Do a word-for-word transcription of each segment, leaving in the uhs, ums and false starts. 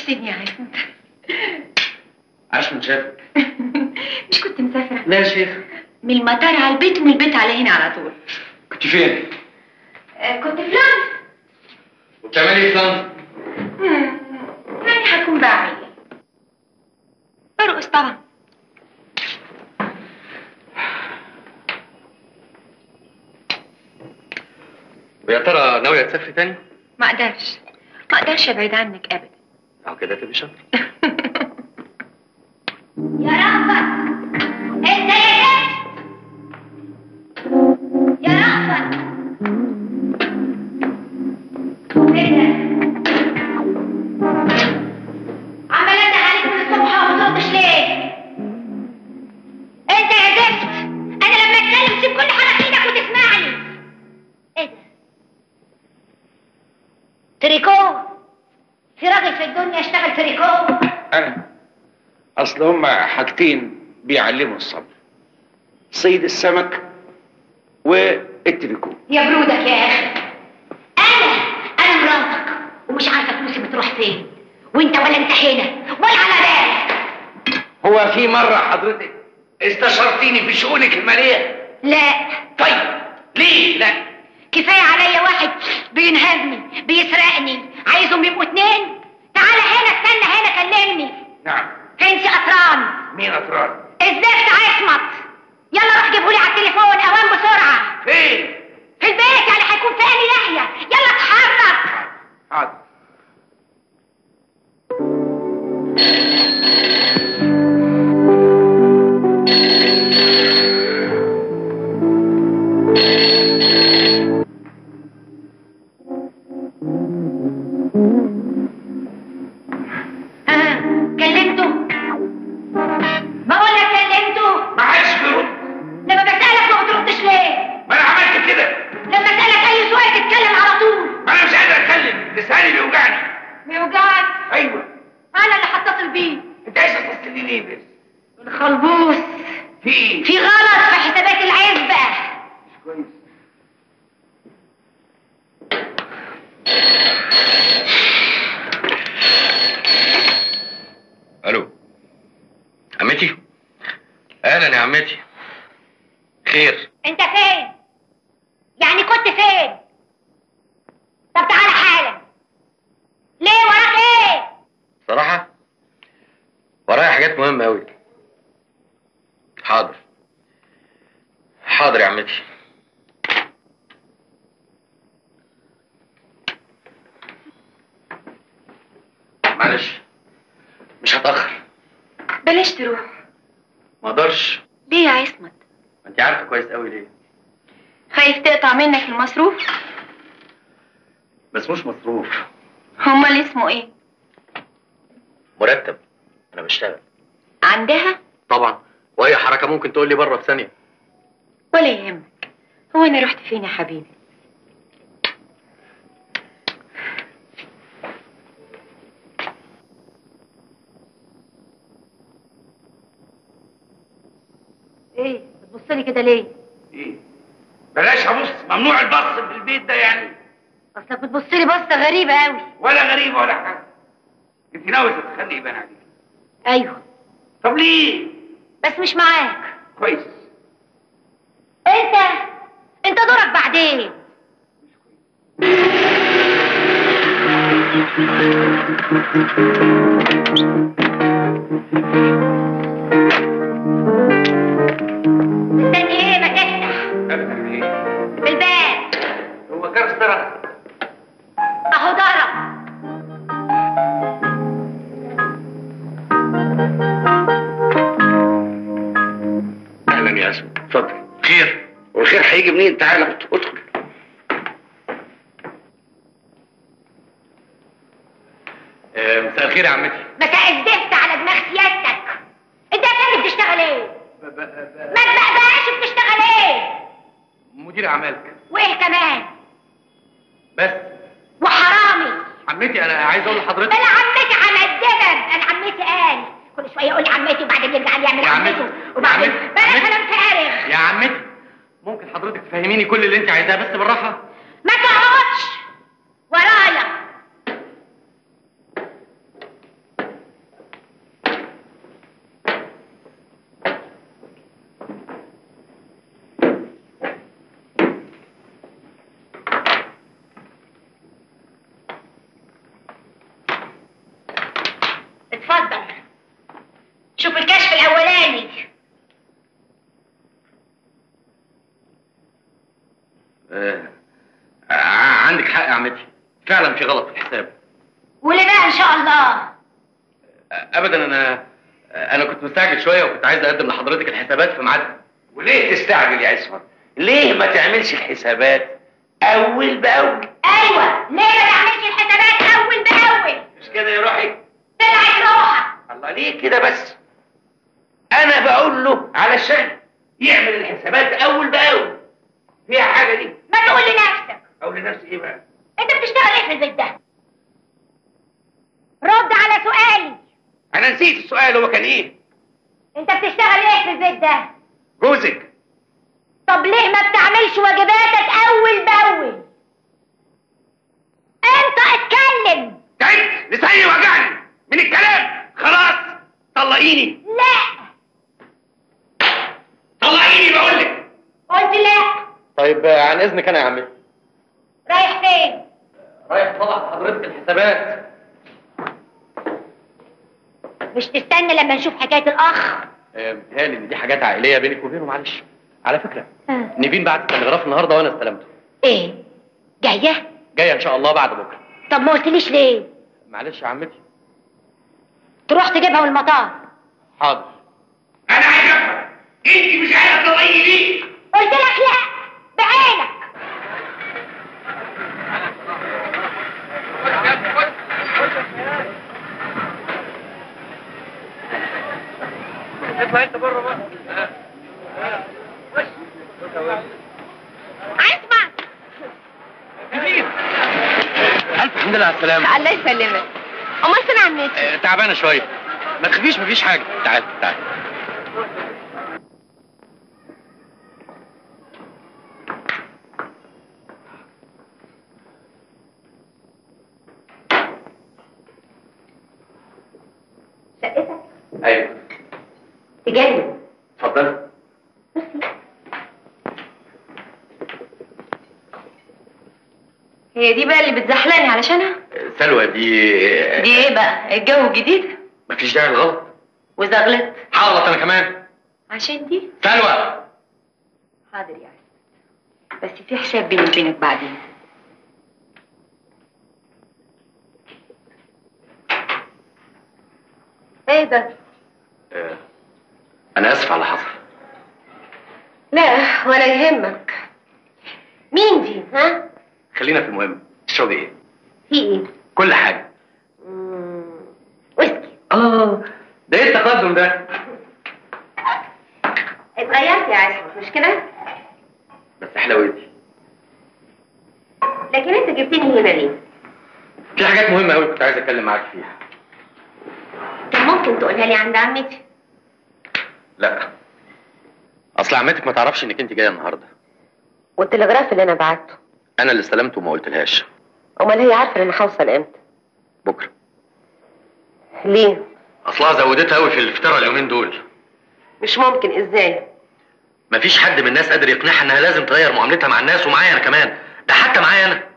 وحشتني يا عصمت. عاش من شافك. مش كنت مسافرة؟ لا يا شيخ، من المطار على البيت ومن البيت على هنا على طول. كنت فين؟ آه كنت في لندن. وبتعملي ايه في لندن؟ يعني هكون بعمل ايه؟ برقص طبعا. ويا ترى ناوية تسافري تاني؟ ما اقدرش ما اقدرش ابعد عنك ابدا. أو كده تبقي شاطرة. يا رأفت انت يا جد يا رأفت ايه ده؟ عمال انده عليك من الصبح وما بتردش ليه؟ انت يا زفت، انا لما اتكلم تسيب كل حاجه في ايدك وتسمعني. ايه ده؟ تريكو؟ في راجل في الدنيا اشتغل تريكو؟ أنا أصل هما حاجتين بيعلموا الصبر، صيد السمك والتريكو. يا برودك يا اخي، انا انا مراتك ومش عارفه فلوسي بتروح فين، وانت ولا انت هنا ولا على بالك. هو في مرة حضرتك استشرتيني في شؤونك المالية؟ لا. طيب ليه لا؟ كفايه عليا واحد بينهبني بيسرقني، عايزهم يبقوا اتنين. تعالى هنا استنى هنا كلمني. نعم. فين سي قطران؟ مين أطران؟ الزفت عصمت. يلا روح جيبهولي على التليفون اوام بسرعه. فين؟ في البيت، يعني هيكون في انهي ناحيه. يلا اتحرك. حاضر. ها كلمته؟ بقول لك كلمته؟ ما حدش بيرد. لما بسألك ما بتردش ليه؟ ما أنا عملت كده. لما اسألك أي سؤال تتكلم على طول. ما أنا مش قادر أتكلم، لساني بيوجعني. بيوجعك؟ أيوه. أنا اللي هتصل بيه. أنت عايز تتصلي ليه بس؟ الخلبوس. في إيه؟ في غلط في حسابات العزبة. مش كويس. ألو عمتي؟ أهلا يا عمتي. خير؟ أنت فين؟ يعني كنت فين؟ طب تعالى حالا. ليه وراك إيه؟ صراحة ورايا حاجات مهمة أوي. حاضر حاضر يا عمتي. معلش مش هتأخر. بلاش تروح. ما اقدرش. ليه يا عصمت؟ ما انت عارفة كويس قوي ليه. خايف تقطع منك المصروف؟ بس مش مصروف. امال اسمه ايه؟ مرتب. انا بشتغل عندها؟ طبعا، واي حركة ممكن تقول لي بره في ثانية. ولا يهمك. هو انا رحت فين يا حبيبي؟ ايه بتبص لي كده ليه؟ ايه؟ بلاش ابص، ممنوع البص في البيت ده يعني. اصلك بتبص لي بصه غريبه قوي. ولا غريبه ولا حاجه. انت ناوي تتخلي يبان عليك. ايوه. طب ليه؟ بس مش معاك. كويس. انت انت دورك بعدين. استني ايه ما تفتح. افتح ايه؟ بالباب. هو جرس ضرب. اهو ضرب. اهلا يا اسماء، اتفضل. خير؟ والخير هيجي منين؟ تعالى ادخل. آه، مساء الخير يا عمتي. مساء الزفت على دماغ سيادتك. انت يا فندم بتشتغل ايه؟ ب- ب- ب- ما تبقبقاش بتشتغل ايه؟ مدير اعمالك. وايه كمان؟ بس وحرامي. عمتي انا عايز اقول لحضرتك. انا عمتي عمدبب. انا عمتي قال كل شويه يقول لي عمتي وبعدين يرجع لي يعمل يا عمتي. عمته وبعدين يا عمتي. بلاش عمتي. كلام فارغ. يا عمتي ممكن حضرتك تفهميني كل اللي انت عايزاه بس بالراحه؟ ما تقعدش ورايا. آه. آه. عندك حق يا عمتي، فعلا في غلط في الحساب. وليه بقى ان شاء الله؟ آه. ابدا، انا انا كنت مستعجل شويه وكنت عايز اقدم لحضرتك الحسابات في ميعادها. وليه تستعجل يا عصمت؟ ليه ما تعملش الحسابات اول باول؟ ايوه، ليه ما تعملش الحسابات اول باول؟ مش كده يا روحي؟ طلعت روحك. الله، ليه كده بس؟ انا بقول له علشان يعمل الحسابات اول باول. فيها حاجه دي؟ ما تقول لنفسك. اقول لنفسي ايه بقى؟ انت بتشتغل ايه في البيت ده؟ رد على سؤالي. انا نسيت السؤال، هو كان ايه؟ انت بتشتغل ايه في البيت ده؟ جوزك. طب ليه ما بتعملش واجباتك اول باول؟ انت اتكلم. تعبت، لساني وجعني من الكلام. خلاص طلقيني. لا. طلقيني بقول لك. قلت لا. طيب عن اذنك انا يا عمتي. رايح فين؟ رايح اطلع حضرتك الحسابات. مش تستنى لما نشوف حكايه الاخ؟ متهيألي ان دي حاجات عائليه بينك وبينه. معلش، على فكره آه. نيفين بعت التلغراف النهارده وانا استلمته. ايه؟ جايه؟ جايه ان شاء الله بعد بكره. طب ما قلتليش ليه؟ معلش يا عمتي. تروح تجيبها من المطار. حاضر. انا عايز افهم، انت مش عايزه تطلقيني ليه؟ قلت لك لا بعينك. اطلع انت بره بقى. اسمع. الف الحمد لله على السلامه. الله يسلمك. امال فين عمتي؟ آه، تعبانه شويه. ما تخافيش، مفيش حاجه. تعال تعال. شقتك؟ ايوه. تجنن. اتفضل. هي دي بقى اللي بتزحلقني علشانها؟ سلوى دي. دي ايه بقى؟ الجو جديد؟ مفيش داعي للغلط. واذا غلطت؟ هغلط انا كمان. عشان دي؟ سلوى. حاضر يا عسل، بس في حساب بيني وبينك بعدين. ايه ده؟ آه، انا اسف على اللي حصل. لا ولا يهمك. مين دي ها؟ خلينا في المهم. تشربي ايه؟ في ايه؟ كل حاجه. مم، ويسكي. اه، ده ايه التقدم ده؟ اتغيرت يا عصمت مش كده؟ بس حلاوتي. لكن انت جبتني هنا ليه؟ في حاجات مهمه قوي كنت عايز اتكلم معاك فيها. طب ممكن تقولها لي عند عمتي؟ لا، اصل عمتك ما تعرفش انك انت جايه النهارده. والتلغراف اللي انا بعته انا اللي استلمته وما قلتلهاش. امال هي عارفه ان انا هوصل امتى؟ بكره. ليه؟ اصلها زودتها قوي في الفطار اليومين دول. مش ممكن، ازاي؟ مفيش حد من الناس قادر يقنعها انها لازم تغير معاملتها مع الناس، ومعايا انا كمان. ده حتى معايا انا.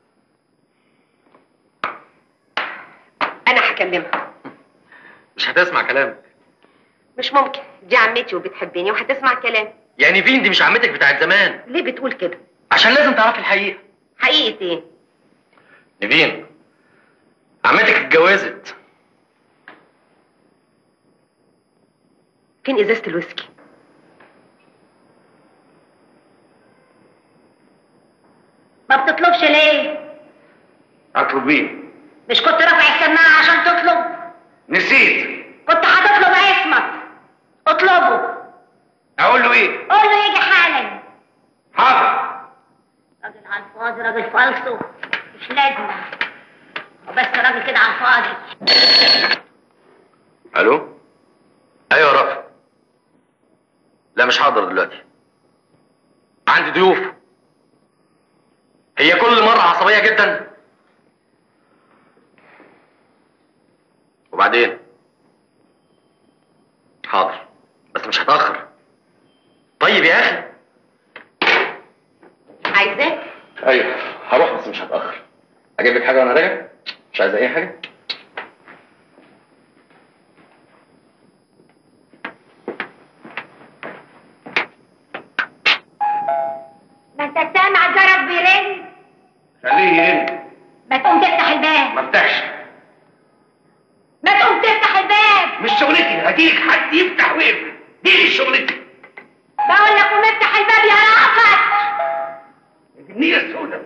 انا هكلمها. مش هتسمع كلامك. مش ممكن، دي عمتي وبتحبني وهتسمع كلامي. يعني فين دي؟ مش عمتك بتاعت زمان. ليه بتقول كده؟ عشان لازم تعرفي الحقيقه. حقيقه ايه؟ نيفين، عمتك اتجوزت. فين ازازه الويسكي؟ ما بتطلبش ليه؟ اطلبيه. مش كنت رافع السماعه عشان تطلب؟ نسيت. كنت هتطلب عصمت. اطلبه. اقول له ايه؟ قول له يجي حالا. حاضر. راجل على الفاضي، راجل فالصو مش لازمه، وبس راجل كده على الفاضي. الو. ايوه يا رافع. لا مش هقدر دلوقتي، عندي ضيوف. هي كل مره عصبيه جدا. وبعدين؟ حاضر بس مش هتاخر. طيب يا اخي. عايزاك؟ ايوه هروح بس مش هتاخر. اجيب لك حاجه وانا راجع؟ مش عايزه اي حاجه؟ ما انت انت سامع الجرس بيرن؟ خليه يرن. ما تقوم تفتح الباب. ما افتحش. ما تقوم تفتح الباب. مش شغلتي، هديك حد يفتح ويقفل، دي مش شغلتي. بقول لك قوم افتح الباب يا رافت. النية السوداء.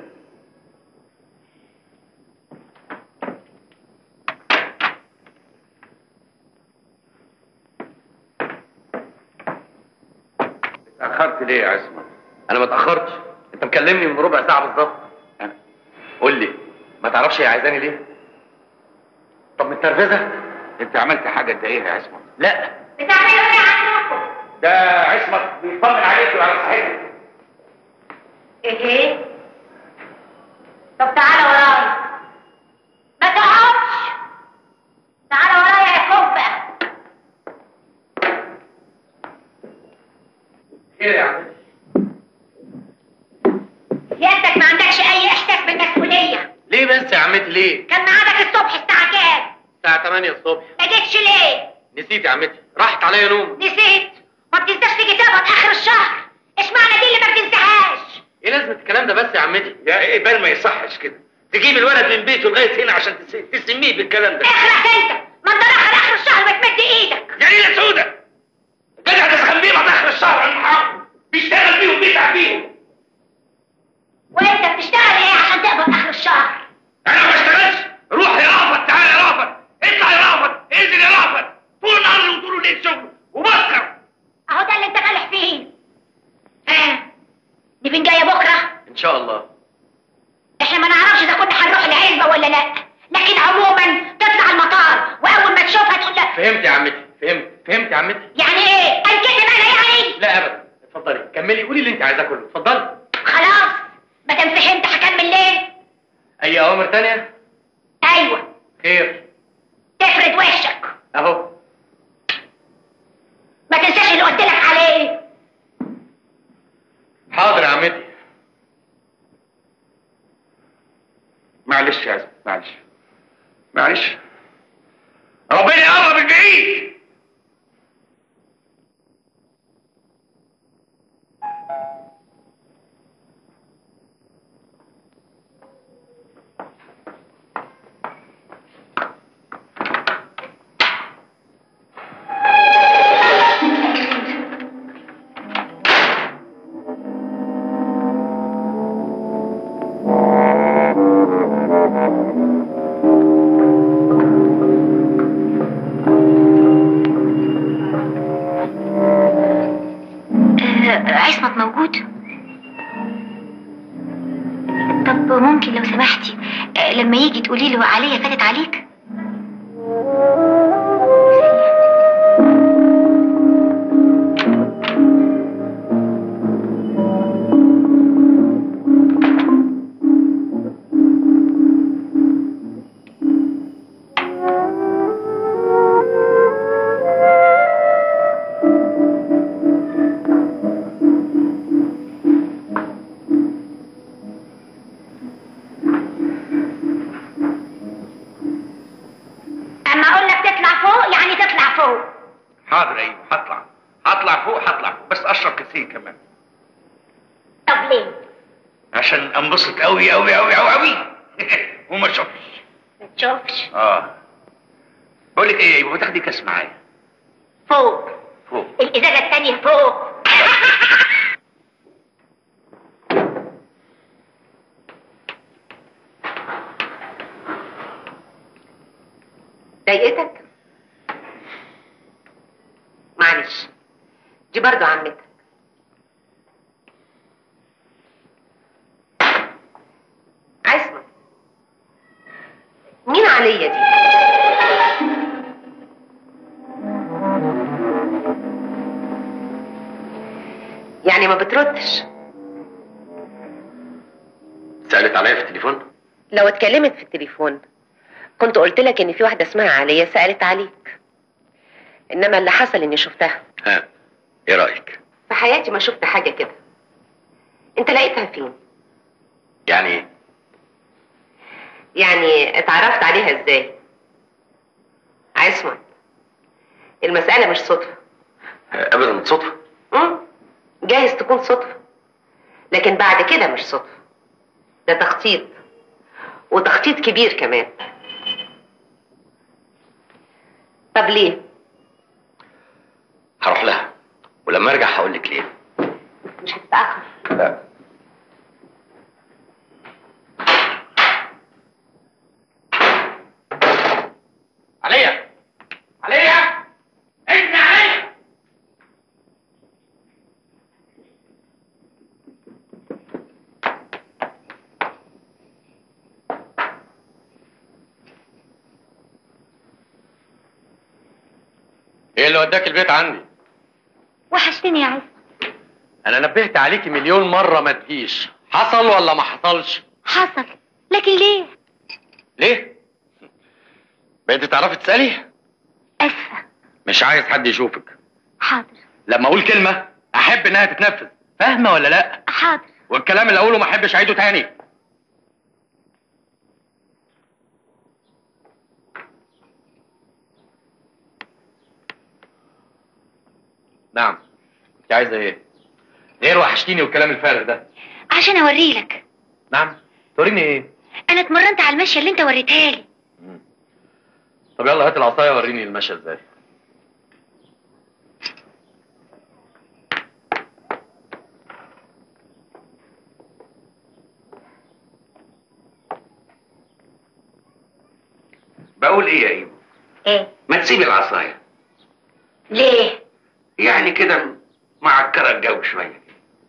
اتأخرت ليه يا عصمت؟ انا ما اتاخرتش، انت مكلمني من ربع ساعه بالظبط. قول لي، ما تعرفش هي عايزاني ليه؟ طب متنرفزه؟ انت عملت حاجة تضايقها يا عصمت؟ لا. بتعملوا ايه عندكم؟ ده عصمت بيطمن عليك وعلى صحتك. ايه؟ طب تعالى ورايا. ما تقعدش. تعالى ورايا يا كوبا. ايه يا عم؟ سيادتك ما عندكش اي احساس بالمسؤوليه. ليه بس يا عمتي ليه؟ كان ميعادك الصبح الساعه كام؟ الساعه تمانية الصبح. ما جيتش ليه؟ نسيت يا عمتي، راحت عليا نوم. نسيت؟ ما بتنساش تيجي تقبض اخر الشهر. اشمعنى دي اللي ما بتنساهاش؟ ايه لازمه الكلام ده بس يا عمتي؟ يا ايه بال ما يصحش كده تجيب الولد من بيته لغايه هنا عشان تس- تسميه بالكلام ده. اخرس انت. ما انت اخر اخر الشهر بتمد ايدك. جليله سودة جدع تسخن بيه بعد اخر الشهر على المحاضر، بيشتغل بيهم بيتعب بيهم. وانت بتشتغل ايه عشان تقبض اخر الشهر؟ انا ما بشتغلش. روح يا رافت، تعال يا رافت، اطلع يا رافت، انزل يا رافت، طول النهار وطول الليل شغل وبكر. اهو ده اللي انت فالح فيه. ها نبين جايه بكره؟ ان شاء الله. احنا ما نعرفش اذا كنا هنروح العزبه ولا لا، لكن عموما تطلع المطار واول ما تشوفها تقول لها فهمت يا عمتي، فهمت فهمت يا عمتي. يعني ايه؟ انكتب انا يعني؟ لا ابدا، اتفضلي كملي، قولي اللي انت عايزاه كله، اتفضلي. خلاص ما دام فهمت هكمل ليه؟ اي اوامر تانية؟ ايوه. خير. تفرد وشك. اهو. ما تنساش اللي قلت لك عليه. حاضر يا عمتي. معلش يا عزم، معلش معلش، ربنا يقرب البعيد. عصمت موجود؟ طب ممكن لو سمحتي لما يجي تقولي له عليا فاتت عليك؟ حاضر ايوه، هطلع هطلع فوق هطلع فوق، بس اشرب كتير كمان. طب ليه؟ عشان انبسط قوي قوي قوي قوي قوي وما اشوفش. ما تشوفش؟ اه. بقول لك ايه، يبقى تاخدي كاس معايا. فوق. فوق. الازازه الثانيه فوق. ضايقتك؟ معلش، دي برضو عمتك. عصمت، مين عليا دي؟ يعني ما بتردش؟ سألت عليا في التليفون؟ لو اتكلمت في التليفون كنت قلت لك ان في واحده اسمها عليا سألت عليك، انما اللي حصل اني شفتها. ها، ايه رأيك؟ في حياتي ما شفت حاجه كده. انت لقيتها فين؟ يعني ايه؟ يعني اتعرفت عليها ازاي؟ عصمت، المسألة مش صدفة. ابدا صدفة. امم جايز تكون صدفة، لكن بعد كده مش صدفة، ده تخطيط، وتخطيط كبير كمان. طب ليه؟ هروح لها ولما ارجع هقول لك ليه. مش هتتأخر؟ لا. عليا عليا انت عليا. ايه اللي وداك البيت عندي؟ وحشتني يا عز. انا نبهت عليكي مليون مره ما تجيش، حصل ولا ما حصلش؟ حصل، لكن ليه؟ ليه؟ بقيتي تعرفي تسالي؟ اسفه. مش عايز حد يشوفك. حاضر. لما اقول كلمه احب انها تتنفذ، فاهمه ولا لا؟ حاضر. والكلام اللي اقوله ما احبش اعيده تاني. نعم، انت عايزه ايه؟ غير وحشتيني والكلام الفارغ ده. عشان اوري لك. نعم، توريني ايه؟ انا اتمرنت على المشيه اللي انت وريتها لي. مم. طب يلا هات العصايه وريني المشي ازاي. بقول ايه يا ايوه؟ ايه؟ ما تسيبي العصايه. ليه؟ يعني كده معكره الجو شويه.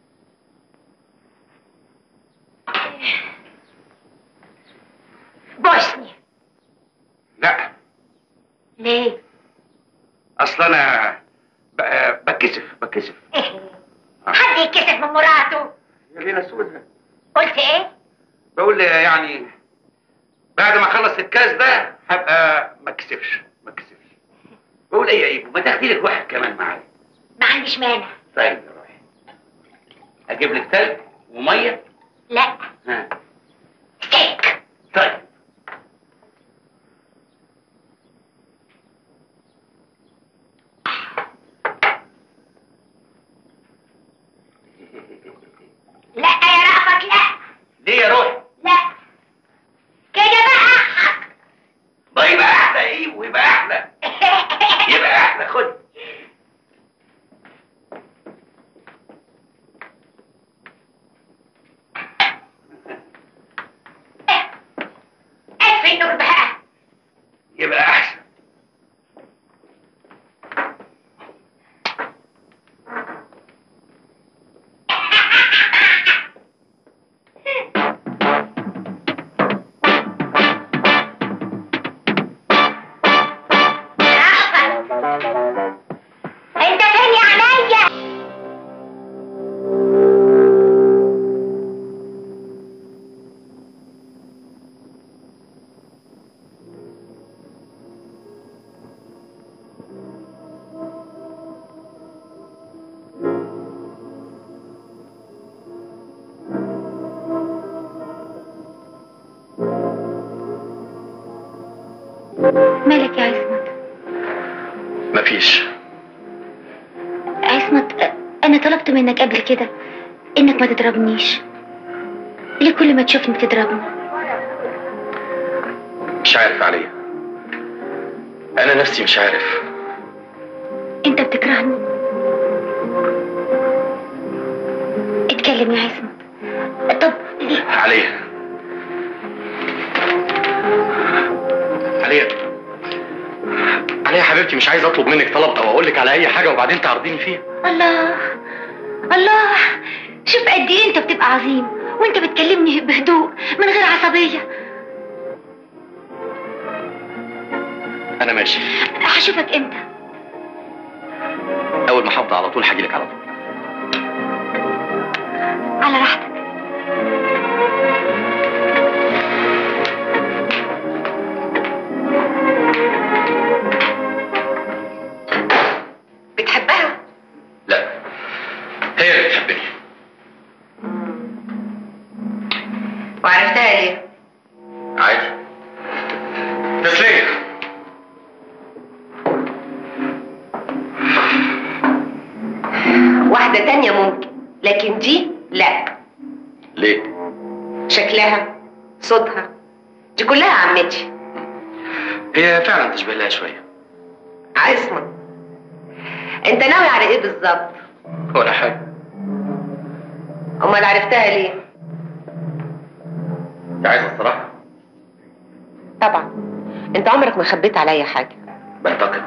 بوسني. لا. ليه؟ اصل انا ب- بتكسف بتكسف. حد يتكسف من مراته؟ يا لينا سودها. قلت ايه؟ بقول يعني بعد ما اخلص الكاس ده هبقى ما اتكسفش ما اتكسفش. بقول ايه يا ايبو، ما تاخدي لك واحد كمان معايا؟ ما عنديش مانع. طيب يا روحي، اجيب لك تلج وميه؟ لا. ها. ستيك. طيب. لا يا رأفت لا. ليه يا روحي؟ لا كده بقى. ما يبقى احلى يا ايبو، يبقى احلى. يبقى احلى. خد. اطفي النور بقى. يبقى احسن. انت فين يا عينيا؟ مالك يا عصمت؟ مفيش. عصمت، انا طلبت منك قبل كده انك ما تضربنيش. ليه كل ما تشوفني بتضربني؟ مش عارف عليا، انا نفسي مش عارف. انت بتكرهني. اتكلم يا عصمت. طب ليه؟ عليا عليا عليا يا حبيبتي، مش عايز اطلب منك طلب او اقول لك على اي حاجه وبعدين تعرضيني فيها. الله الله، شوف قد ايه انت بتبقى عظيم وانت بتكلمني بهدوء من غير عصبيه. انا ماشي. هشوفك امتى؟ اول ما هفضى على طول هجيلك على طول. على راحتك. بتحبها؟ لا، هي اللي بتحبني. وعرفتها ليه؟ عادي، تسلية. واحدة تانية ممكن، لكن دي لا. ليه؟ شكلها، صوتها، دي كلها عمتي. هي فعلا تشبه لها شويه. عصمت، انت ناوي على ايه بالظبط؟ ولا حاجه. امال عرفتها ليه؟ انت عايزه الصراحه؟ طبعا، انت عمرك ما خبيت عليا حاجه. بعتقد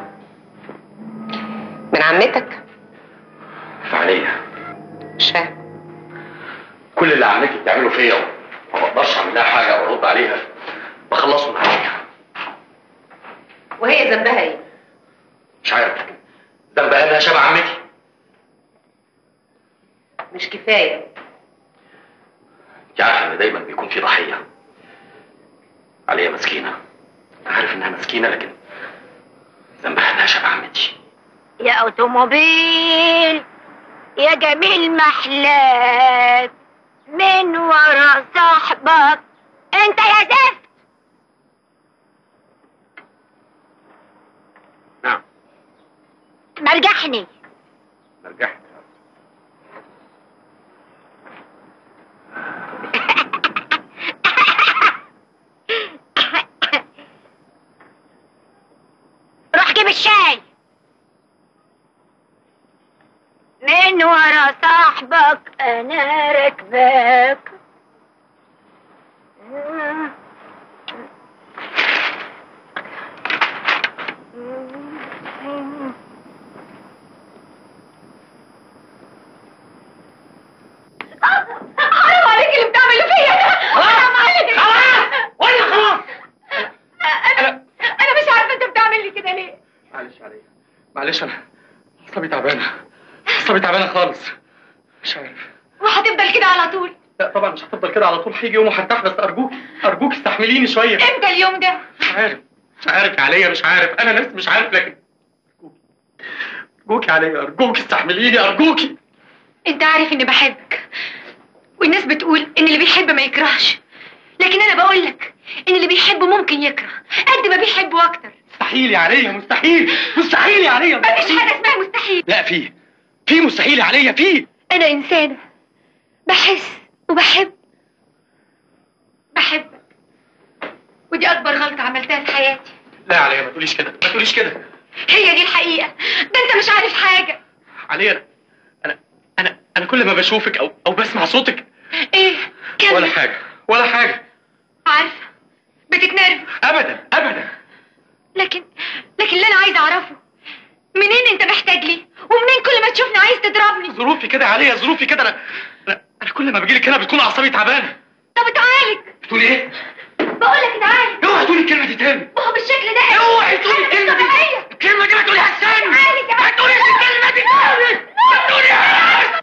من عمتك؟ فعليا مش فاهم. كل اللي عمتي بتعمله فيا وما بقدرش اعمل لها حاجه او ارد عليها بخلصه من عليها. وهي ذنبها ايه؟ مش عارف، لكن ذنبها انها شبه عمتي. مش كفايه. انت عارفه ان دايما بيكون في ضحيه. عليا مسكينه، عارف انها مسكينه، لكن ذنبها انها شبه عمتي. يا اوتوموبيل يا جميل محلاك من ورا صاحبك انت يا زفت. نعم. مرجحني. مرجحت. روح جيب الشاي. من ورا صاحبك انا راكباك. حرام عليك اللي بتعمله فيا ده. حرام عليك. خلاص ولا خلاص. انا انا مش عارفه انت بتعمل لي كده ليه. معلش عليا، معلش، انا اعصابي تعبانه، اعصابي تعبانه خالص، مش عارف. وهتفضل كده على طول؟ لا طبعا مش هتفضل كده على طول، هيجي يوم وهرتاح، بس ارجوك ارجوك استحمليني شويه. امتى اليوم ده؟ مش عارف مش عارف يا عليا، مش عارف، انا نفسي مش عارف، لكن ارجوك يا عليا، ارجوك استحمليني، ارجوك. انت عارف اني بحبك، والناس بتقول ان اللي بيحب ما يكرهش، لكن انا بقول لك ان اللي بيحب ممكن يكره قد ما بيحبه اكتر. مستحيل يا عليا، مستحيل مستحيل يا عليا. مفيش حاجه اسمها مستحيل. لا في في مستحيل يا عليا، في. انا انسانه بحس وبحب بحبك، ودي اكبر غلطه عملتها في حياتي. لا يا عليا، ما تقوليش كده، ما تقوليش كده. هي دي الحقيقه، ده انت مش عارف حاجه. عليا، انا انا انا كل ما بشوفك او او بسمع صوتك. ايه كمل. ولا حاجه ولا حاجه. عارفه بتتنرفز. ابدا ابدا. لكن لكن اللي انا عايزه اعرفه، منين انت محتاج لي، ومنين كل ما تشوفني عايز تضربني؟ ظروفي كده يا عليا، ظروفي كده. انا انا, أنا كل ما بجيلك هنا بتكون اعصابي تعبانه. طب اتعالج. بتقولي ايه؟ بقول لك اتعالج. اوعي تقولي الكلمه دي تاني. ما هو بالشكل ده اوعي تقولي الكلمه دي. الكلمه دي ما تقوليهاش تاني. ما تقوليش الكلمه دي تاني. ما تقوليهاش.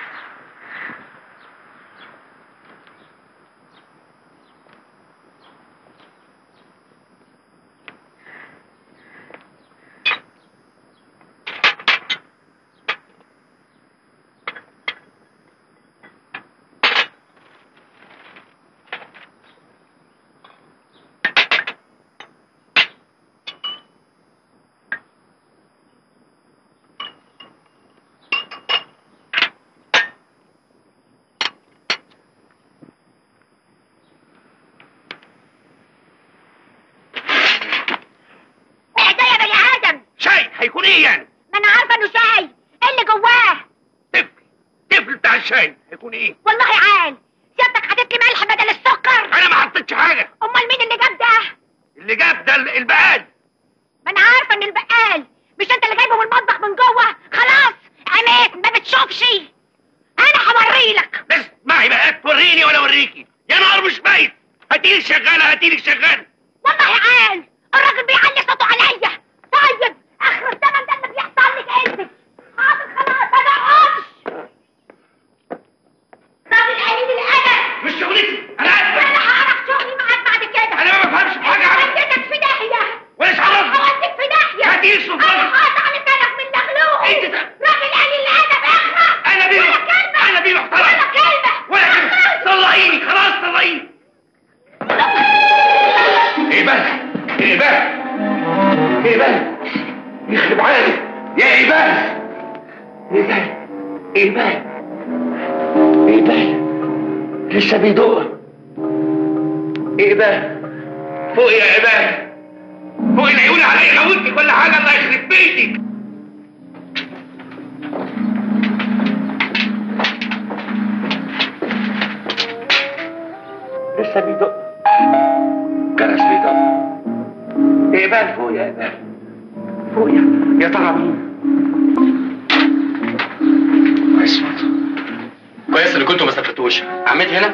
هيكون ايه يعني؟ ما انا عارفه انه شاي. ايه اللي جواه؟ طفل طفل بتاع الشاي هيكون ايه؟ والله عال. سيادتك حطيت لي ملح بدل السكر. انا ما حطيتش حاجه. امال مين اللي جاب ده؟ اللي جاب ده البقال. ما انا عارفه ان البقال. مش انت اللي جايبه من المطبخ من جوه؟ خلاص عميت ما بتشوفش. انا هوري لك. بس اسمعي بقى، توريني ولا اوريكي؟ يا نهار مش بايت. هاتيلي شغاله هاتيلي شغاله. والله عال. الراجل بيعلي صوته عليا. طيب اخر الزمن ده اللي بيحصل لك انت. حاضر خلاص ما تقعدش. راجل قليل الادب. مش شغلتي انا اسف. انا هعرف شغلي معاك بعد كده. انا ما بفهمش في حاجه عنك. وديتك في داهيه. ولا عرفت. وديتك في داهيه. هاتيلي السلطان. انا هقطع لسانك من دخلوه. انت ده. راجل قليل الادب اخرس. انا بيه ولا كلمه. انا بيه محترم. ولا كلمه. ولا كلمه. طلعيني خلاص طلعيني. ايه بقى؟ ايه بقى؟ ايه بقى؟ يخرب عقلي يا ايه بقى؟ ايه بقى؟ ايه بقى؟ ايه بقى؟ لسه بيدق. ايه ده؟ فوق يا عباد، فوق العيون عليا موتني كل حاجه، الله يخرب بيتك. لسه بيدق، جرس بيدق. ايه بقى فوق يا عباد، فوق يا يا ترى مين؟ عصمت، كويس اللي كنتوا ما سافرتوش. عمتي هنا؟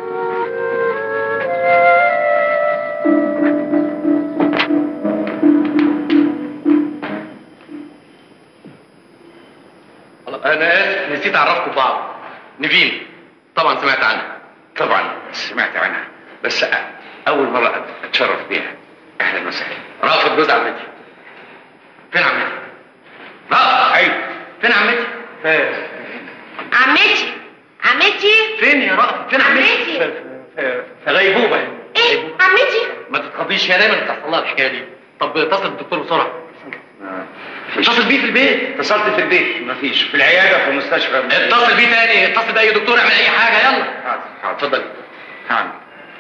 انا اسف نسيت اعرفكم ببعض. نيفين طبعا سمعت عنها. طبعا سمعت عنها، بس اول مره اتشرف بيها. اهلا وسهلا. رافض جوز عمتي. فين عمتي؟ رافض. ايوه فين عمتي؟ فين عمتي عمتي فين يا رافض؟ فين عمتي؟ عمتي. في غيبوبه. ايه عمتي؟ ما تتخضيش، هي دايما بتحصل لها الحكايه دي. طب اتصل بالدكتور بسرعه. اتصل بيه في البيت. اتصلت في البيت مفيش، في العياده في المستشفى. اتصل بيه تاني، اتصل باي دكتور، اعمل اي حاجه يلا. حاضر حاضر. اتفضل. حاضر.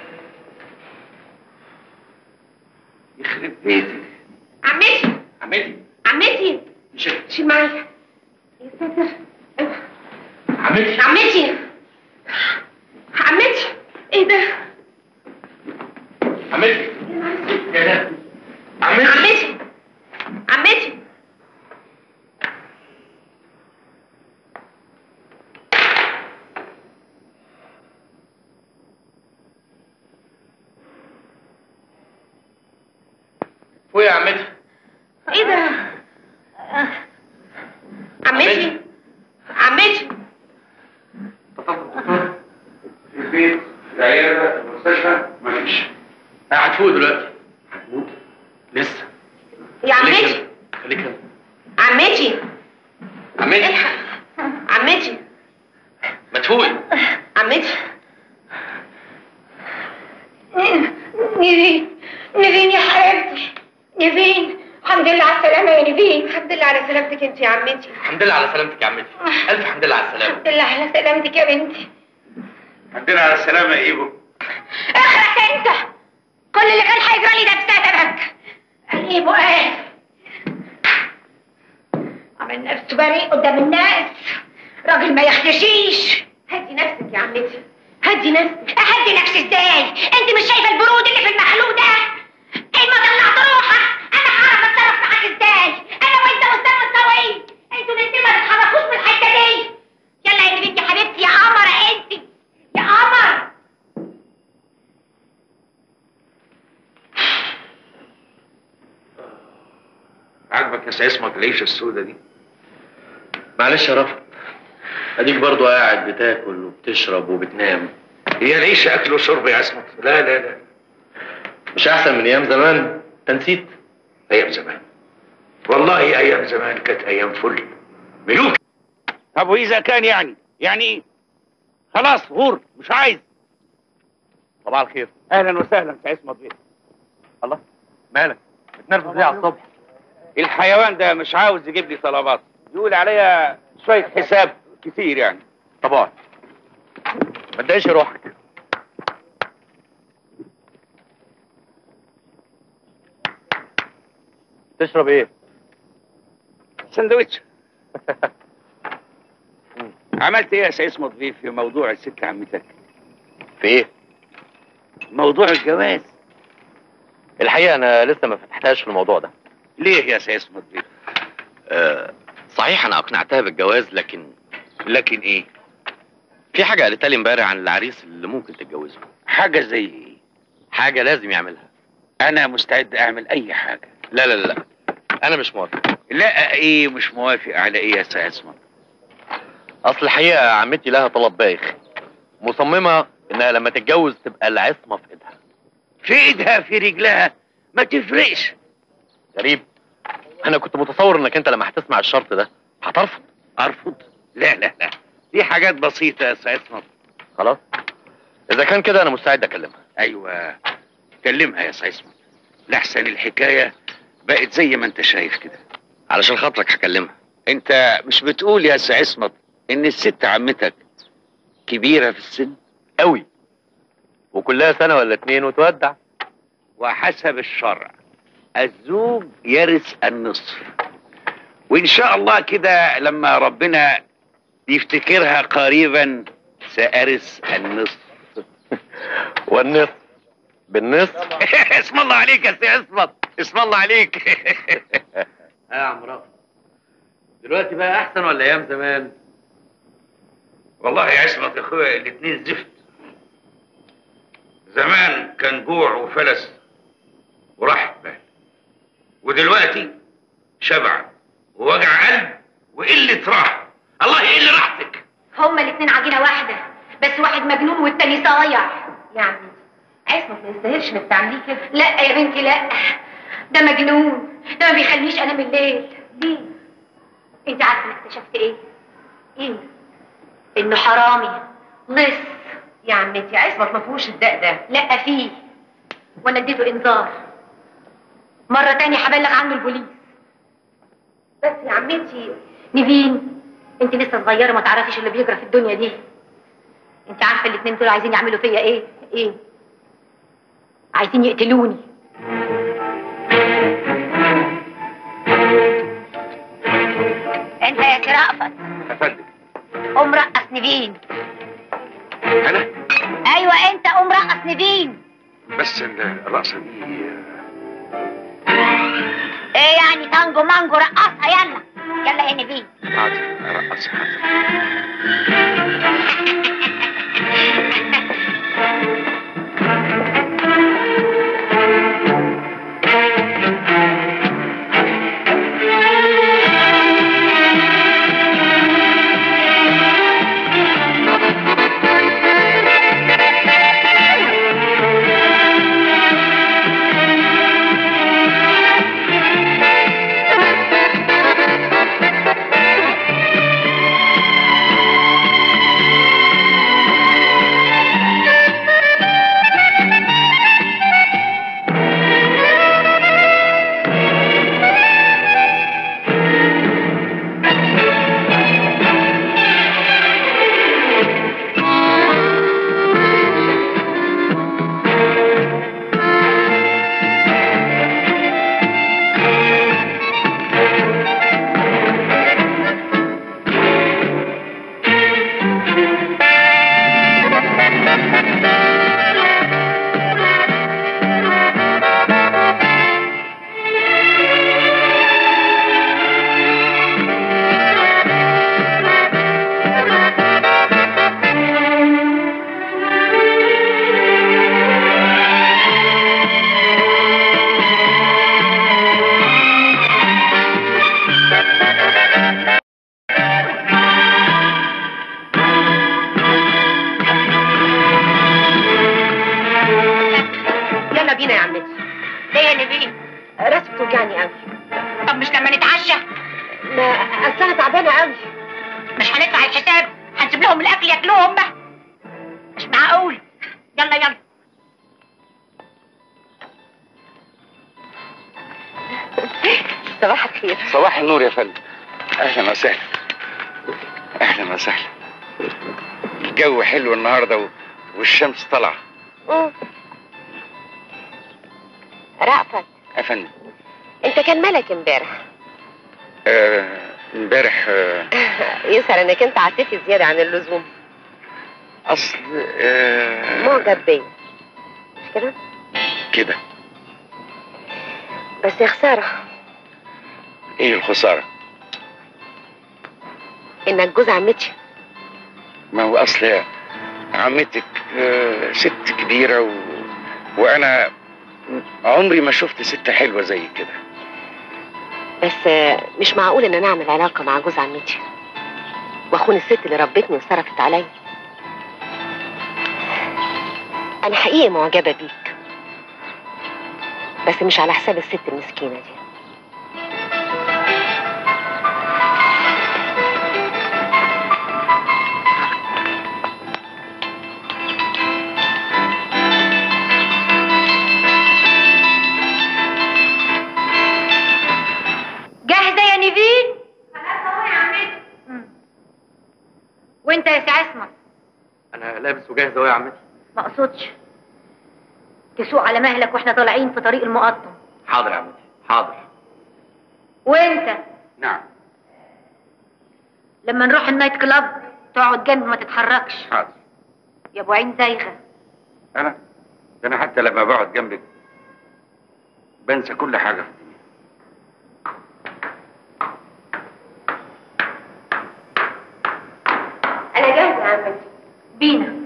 يخرب بيتك. عمتي عمتي عمتي شيل شيل معايا يا ساتر. عمتي عمتي عمتي ايه ده؟ عمتي يا ده عمتي عمتي عمتي فوق يا عمتي. ايه ده؟ عمتي عمتي في البيت، في العياده، في المستشفى مفيش. قاعد فوق دلوقتي. هتموت لسه. يا عمتي خليك هنا. عمتي عمتي الحق عمتي ما تفوقي. عمتي نيفين نيفين يا حبيبتي نيفين، الحمد لله على السلامة يا نيفين. الحمد لله على سلامتك انت يا عمتي. الحمد لله على سلامتك يا عمتي. الف حمد لله على السلامه. الحمد لله على سلامتك يا بنتي. الحمد لله على السلامه يا ايبو. اخرك انت، كل اللي كان هيجرى لي ده بسببك. ايبو ايه عمل نفسه بريء قدام الناس، راجل ما يختشيش. هدي نفسك يا عمتي، هدي نفسك. اهدي نفسي ازاي؟ انت مش شايفه البرود اللي في المخلوق ده؟ اما طلعت روحك انا هعرف اتصرف معاك ازاي. انا وانت والسما الطويل، انتوا الاتنين ما تتحركوش من الحته دي. يلا يا بنتي يا حبيبتي يا قمر انت يا قمر. عاجبك يا سي اسمك العيشه السوداء دي؟ معلش يا رافض، اديك برضو قاعد بتاكل وبتشرب وبتنام. هي العيشه اكل وشرب يا اسمك؟ لا لا لا. مش احسن من ايام زمان؟ انت نسيت؟ ايام زمان والله ايام زمان كانت ايام فل ملوك. طب واذا كان يعني يعني ايه؟ خلاص غور مش عايز. صباح الخير. اهلا وسهلا سي اسمك بيه. الله مالك؟ بتنرفز ليه على الصبح؟ الحيوان ده مش عاوز يجيب لي طلبات، يقول عليا شويه حساب كتير يعني. طب اقعد، ما تضايقش روحك. تشرب ايه؟ سندوتش. عملت ايه يا سي اسمك بيه في موضوع الست عمتك؟ في ايه؟ موضوع الجواز. الحقيقه انا لسه ما فتحتهاش في الموضوع ده. ليه يا سي اسمك بيه؟ أه صحيح انا اقنعتها بالجواز، لكن لكن ايه؟ في حاجه قالتها لي امبارح عن العريس اللي ممكن تتجوزه. حاجه زي ايه؟ حاجه لازم يعملها. انا مستعد اعمل اي حاجه. لا لا لا انا مش موافق. لا ايه مش موافق على ايه يا سي اسمك؟ اصل الحقيقه عمتي لها طلب بايخ، مصممه انها لما تتجوز تبقى العصمه في ايدها. في ايدها في رجلها ما تفرقش. غريب، انا كنت متصور انك انت لما هتسمع الشرط ده هترفض. ارفض؟ لا لا لا، دي حاجات بسيطه يا سي اسمك. خلاص اذا كان كده انا مستعد اكلمها. ايوه كلمها يا سي اسمك، لحسن الحكايه بقت زي ما انت شايف كده. علشان خاطرك هكلمها. انت مش بتقول يا سي اسمك ان الست عمتك كبيره في السن؟ قوي، وكلها سنة ولا اتنين وتودع. وحسب الشرع الزوج يرث النصف، وإن شاء الله كده لما ربنا يفتكرها قريبا سأرث النصف. والنصف بالنصف. اسم الله عليك يا سي عصمت، اسم الله عليك. يا عم رافض، دلوقتي بقى احسن ولا ايام زمان؟ والله يا عصمت يا اخويا الاتنين زفت. زمان كان جوع وفلس وراحة بال، ودلوقتي شبع ووجع قلب وقلة راحة. الله يقل راحتك. هما الاتنين عجينة واحدة، بس واحد مجنون والتاني صايع. يعني عصمت ما يستاهلش انك تعمليه كده. لا يا بنتي لا، ده مجنون، ده ما بيخلينيش انام الليل. ليه؟ انت عارفه انا اكتشفت ايه؟ ايه؟ انه حرامي لص. يا عمتي عصمت ما فيهوش الدق ده. لا فيه، وانا اديته انذار. مرة تانية هبلغ عنه البوليس. بس يا عمتي نيفين، انت لسه صغيرة ما تعرفيش اللي بيجرى في الدنيا دي. انت عارفة الاتنين دول عايزين يعملوا فيا ايه؟ ايه؟ عايزين يقتلوني. انت يا سي رأفت. يا فندم. قوم رقص نيفين. انا؟ ايوه انت قوم رقص نيفين. بس الرقصة دي ايه يعني تانجو مانجو؟ رقصها يلا يلا يا نيفين. حاضر ارقص حاضر. صباح النور يا فندم. اهلا وسهلا. اهلا وسهلا. الجو حلو النهارده والشمس طالعه. امم رأفت يا فندم. انت كان مالك امبارح؟ امبارح آه آه يسهل انك انت عاطفي زياده عن اللزوم. اصل آه معجب بيا مش كده؟ كده. بس يا خساره. ايه الخساره؟ انك جوز عمتي. ما هو اصل عمتك آه ست كبيره و... وانا عمري ما شفت ست حلوه زي كده. بس مش معقول ان انا اعمل علاقه مع جوز عمتي واخون الست اللي ربتني وصرفت عليا. انا حقيقي معجبه بيك، بس مش على حساب الست المسكينه دي. وانت يا سي عصمت انا لابس وجاهز اهو يا عمتي. ما اقصدش تسوق على مهلك واحنا طالعين في طريق المقطم. حاضر يا عمتي حاضر. وانت نعم. لما نروح النايت كلاب تقعد جنب ما تتحركش. حاضر. يا ابو عين زايغه. انا ده انا حتى لما بقعد جنبك بنسى كل حاجه في الدنيا. انا جاهزه يا عمتي. بينا.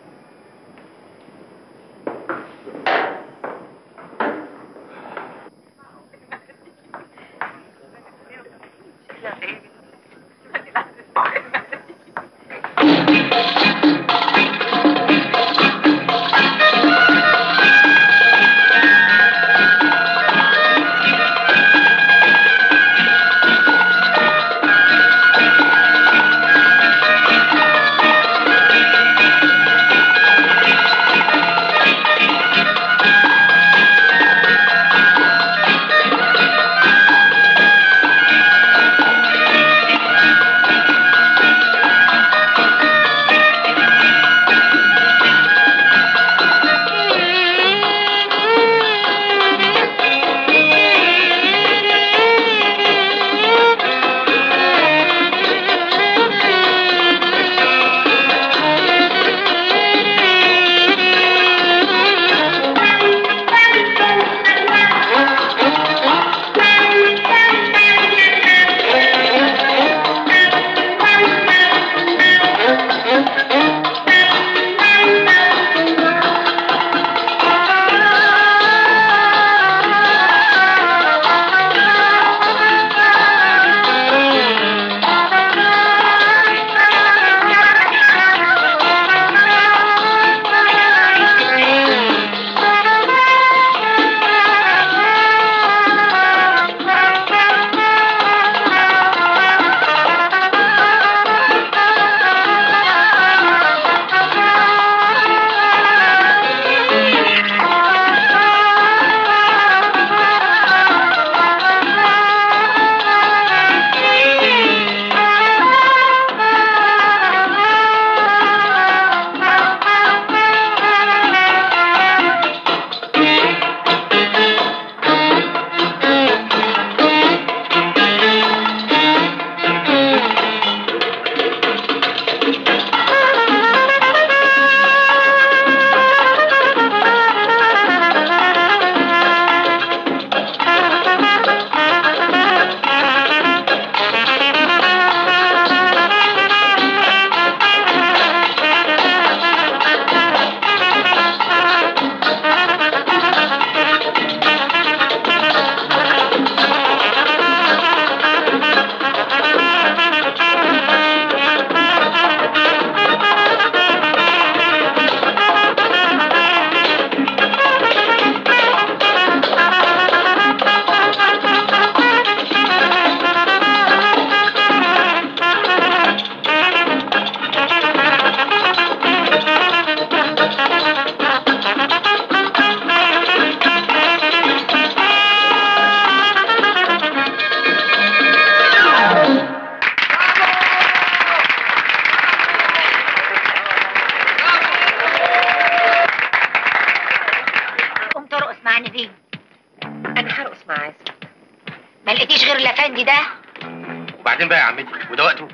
الافندي ده؟ وبعدين بقى يا عمتي وده وقته؟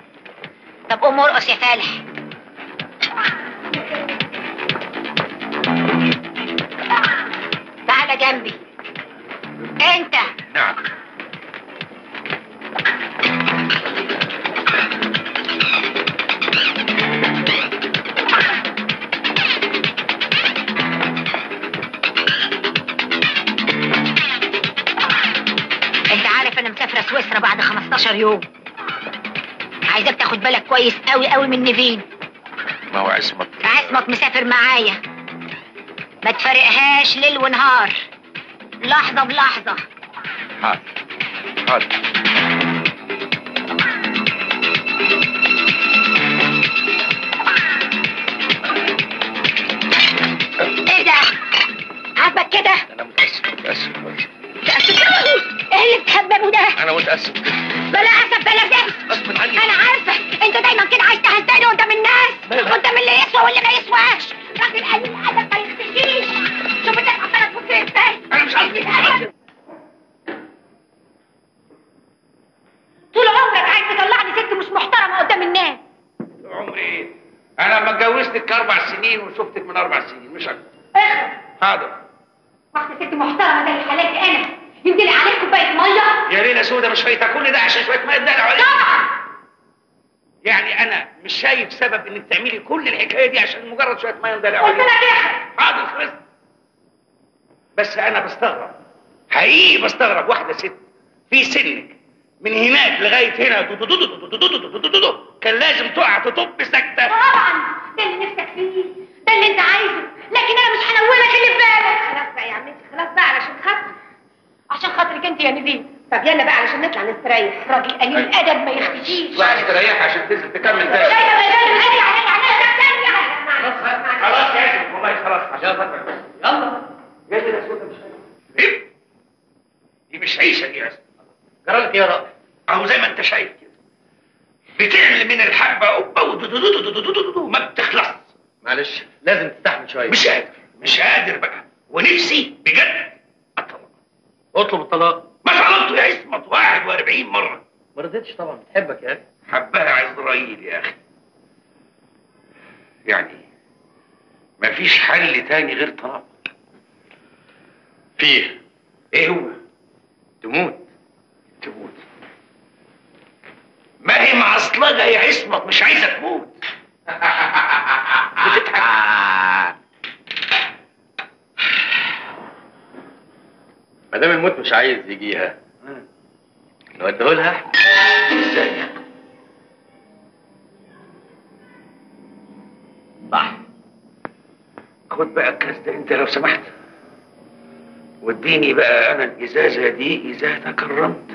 طب قوم ارقص يا فالح. تعالى جنبي انت. نعم. انت عارف انا مسافره سويسرا بعد خمستاشر يوم. عايزك تاخد بالك كويس قوي قوي من نيفين. ما هو عصمت؟ عصمت مسافر معايا، ما تفرقهاش ليل ونهار، لحظه بلحظه. حاضر حاضر. ايه ده؟ عاجبك كده؟ انا متاسف متاسف متأسف قوي. ايه اللي بتهببه ده؟ انا متاسف بلا اسف بلا زفت. غصب عني. انا عارفه انت دايما كده عايز تهزقني قدام الناس، قدام اللي يسوى يسوى واللي ما يسواش. راجل قليل ادب ما يختشيش. شوف انت عماله تفكر ازاي. انا مش قصدي كده. طول عمرك عايز تطلعني ست مش محترمه قدام الناس. عمري ايه؟ انا لما اتجوزتك اربع سنين وشفتك من اربع سنين مش اكتر. اخرب. حاضر. واحده ست محترمه زي حالاتي انا ينزل عليك كوبايه ميه؟ يا ليله سودا مش فايته كل ده عشان شويه ميه تدلع عليك؟ طبعا. يعني انا مش شايف سبب انك تعملي كل الحكايه دي عشان مجرد شويه ميه تدلع قلت عليك. لك اخرب. حاضر خلصت. بس انا بستغرب حقيقي بستغرب واحده ست في سنك من هناك لغايه هنا دو دو دو دو دو دو دو دو دو دو كان لازم تقع تطب سكته. طبعا ده اللي نفسك فيه، ده اللي انت عايزه، لكن انا مش هنولك اللي في بالك. خلاص بقى يا عمتي، خلاص بقى علشان خاطري، عشان خاطرك انت يا نيفين. طب يلا بقى علشان نطلع نستريح. راجل قليل ادب ما يختشيش. لا استريح عشان تنزل تكمل لا تاني. لا لا لا لا خلاص يا عزيز والله خلاص عشان خاطرك. يلا يا ليله سودا مش عايز. دي مش عيشه دي يا عزيز. جرالك ايه يا رأي؟ اهو زي ما انت شايف كده بتعمل من الحبه قبه ودودودودودودودو ما بتخلص. معلش لازم تستحمل شويه. مش قادر مش قادر بقى ونفسي بجد اطلق. اطلب الطلاق. ما طلبته يا عصمت واحد واربعين مره. ما رضيتش طبعا، بتحبك يا اخي. حبها عزرائيل يا اخي. يعني مفيش حل تاني غير طلاق. فيه. ايه هو؟ تموت. تموت. ما هي معصلجه يا عصمت مش عايزه تموت. بتضحك. ما دام الموت مش عايز يجيها نوديه لها. ازاي؟ صح. خد بقى الكاس ده انت لو سمحت واديني بقى انا الازازه دي اذا تكرمت.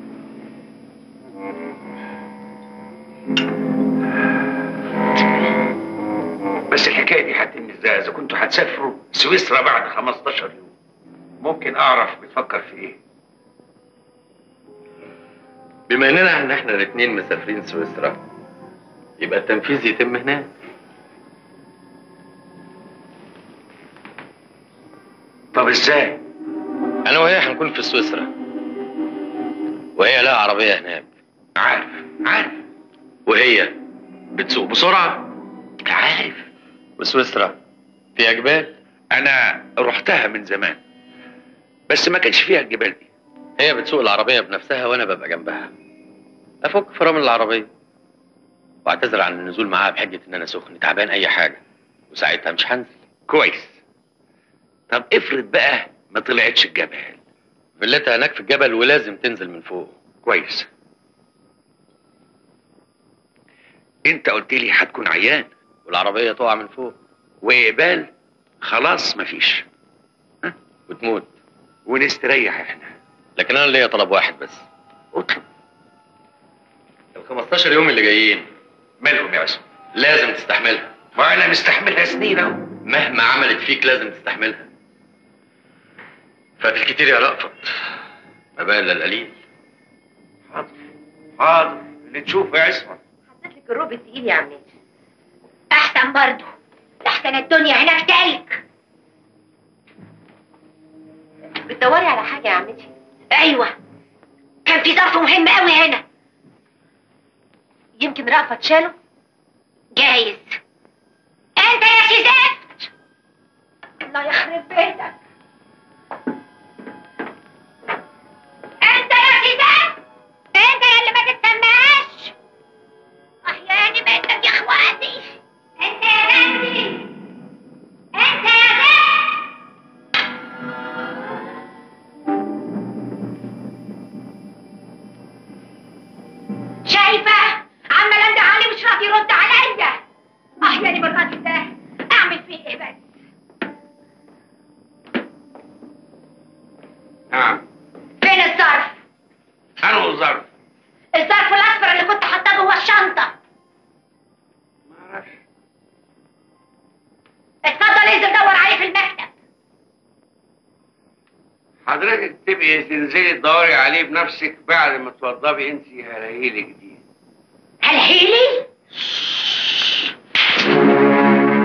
بس الحكايه دي هتتم ازاي؟ اذا كنتوا هتسافروا سويسرا بعد خمستاشر يوم ممكن اعرف بتفكر في ايه؟ بما اننا ان احنا الاثنين مسافرين سويسرا يبقى التنفيذ يتم هناك. طب ازاي؟ انا وهي هنكون في سويسرا وهي لها عربيه هناك. عارف عارف. وهي بتسوق بسرعه. عارف. وسويسرا فيها جبال. انا رحتها من زمان بس ما كانش فيها الجبال دي. هي بتسوق العربيه بنفسها وانا ببقى جنبها افك فرامل العربيه واعتذر عن النزول معاها بحجه ان انا سخن تعبان اي حاجه وساعتها مش هنزل. كويس. طب افرض بقى ما طلعتش الجبل. فيلتها هناك في الجبل ولازم تنزل من فوق. كويس. انت قلت لي هتكون عيان والعربيه تقع من فوق وقبال خلاص مفيش ها؟ وتموت ونستريح احنا. لكن انا ليا طلب واحد بس. اطلب. ال خمستاشر يوم اللي جايين مالهم يا عصام؟ لازم تستحملها. وانا مستحملها سنين اهو. مهما عملت فيك لازم تستحملها. فات الكتير يا رأفت ما بقى الا القليل. حاضر حاضر اللي تشوفه يا عصام. حطيت لك الروب التقيل يا عمتي. احسن برضه، احسن الدنيا هناك تلج. بتدوري على حاجه يا عمتي؟ ايوه كان في ظرف مهم قوي هنا. يمكن رأفت شاله. جايز. انت يا سي زفت. الله يخرب بيتك. انت يا سي زفت، انت يا اللي ما تتسمعش. احياني منك يا اخواتي. انت يا زفتي، انت يا زفت. شايفه عمال انده عليه مش راضي يرد عليا. اه يعني بالراجل ده اعمل فيه ايه بس؟ نعم. فين الظرف؟ انا الظرف. الظرف الاصفر اللي كنت حاطاه جوه الشنطه. ما اعرفش. اتفضل انزل دور عليه في المكتب. حضرتك تبقي تنزلي تدوري عليه بنفسك بعد ما توضبي انت هلاهيلك دي. هلهيلي؟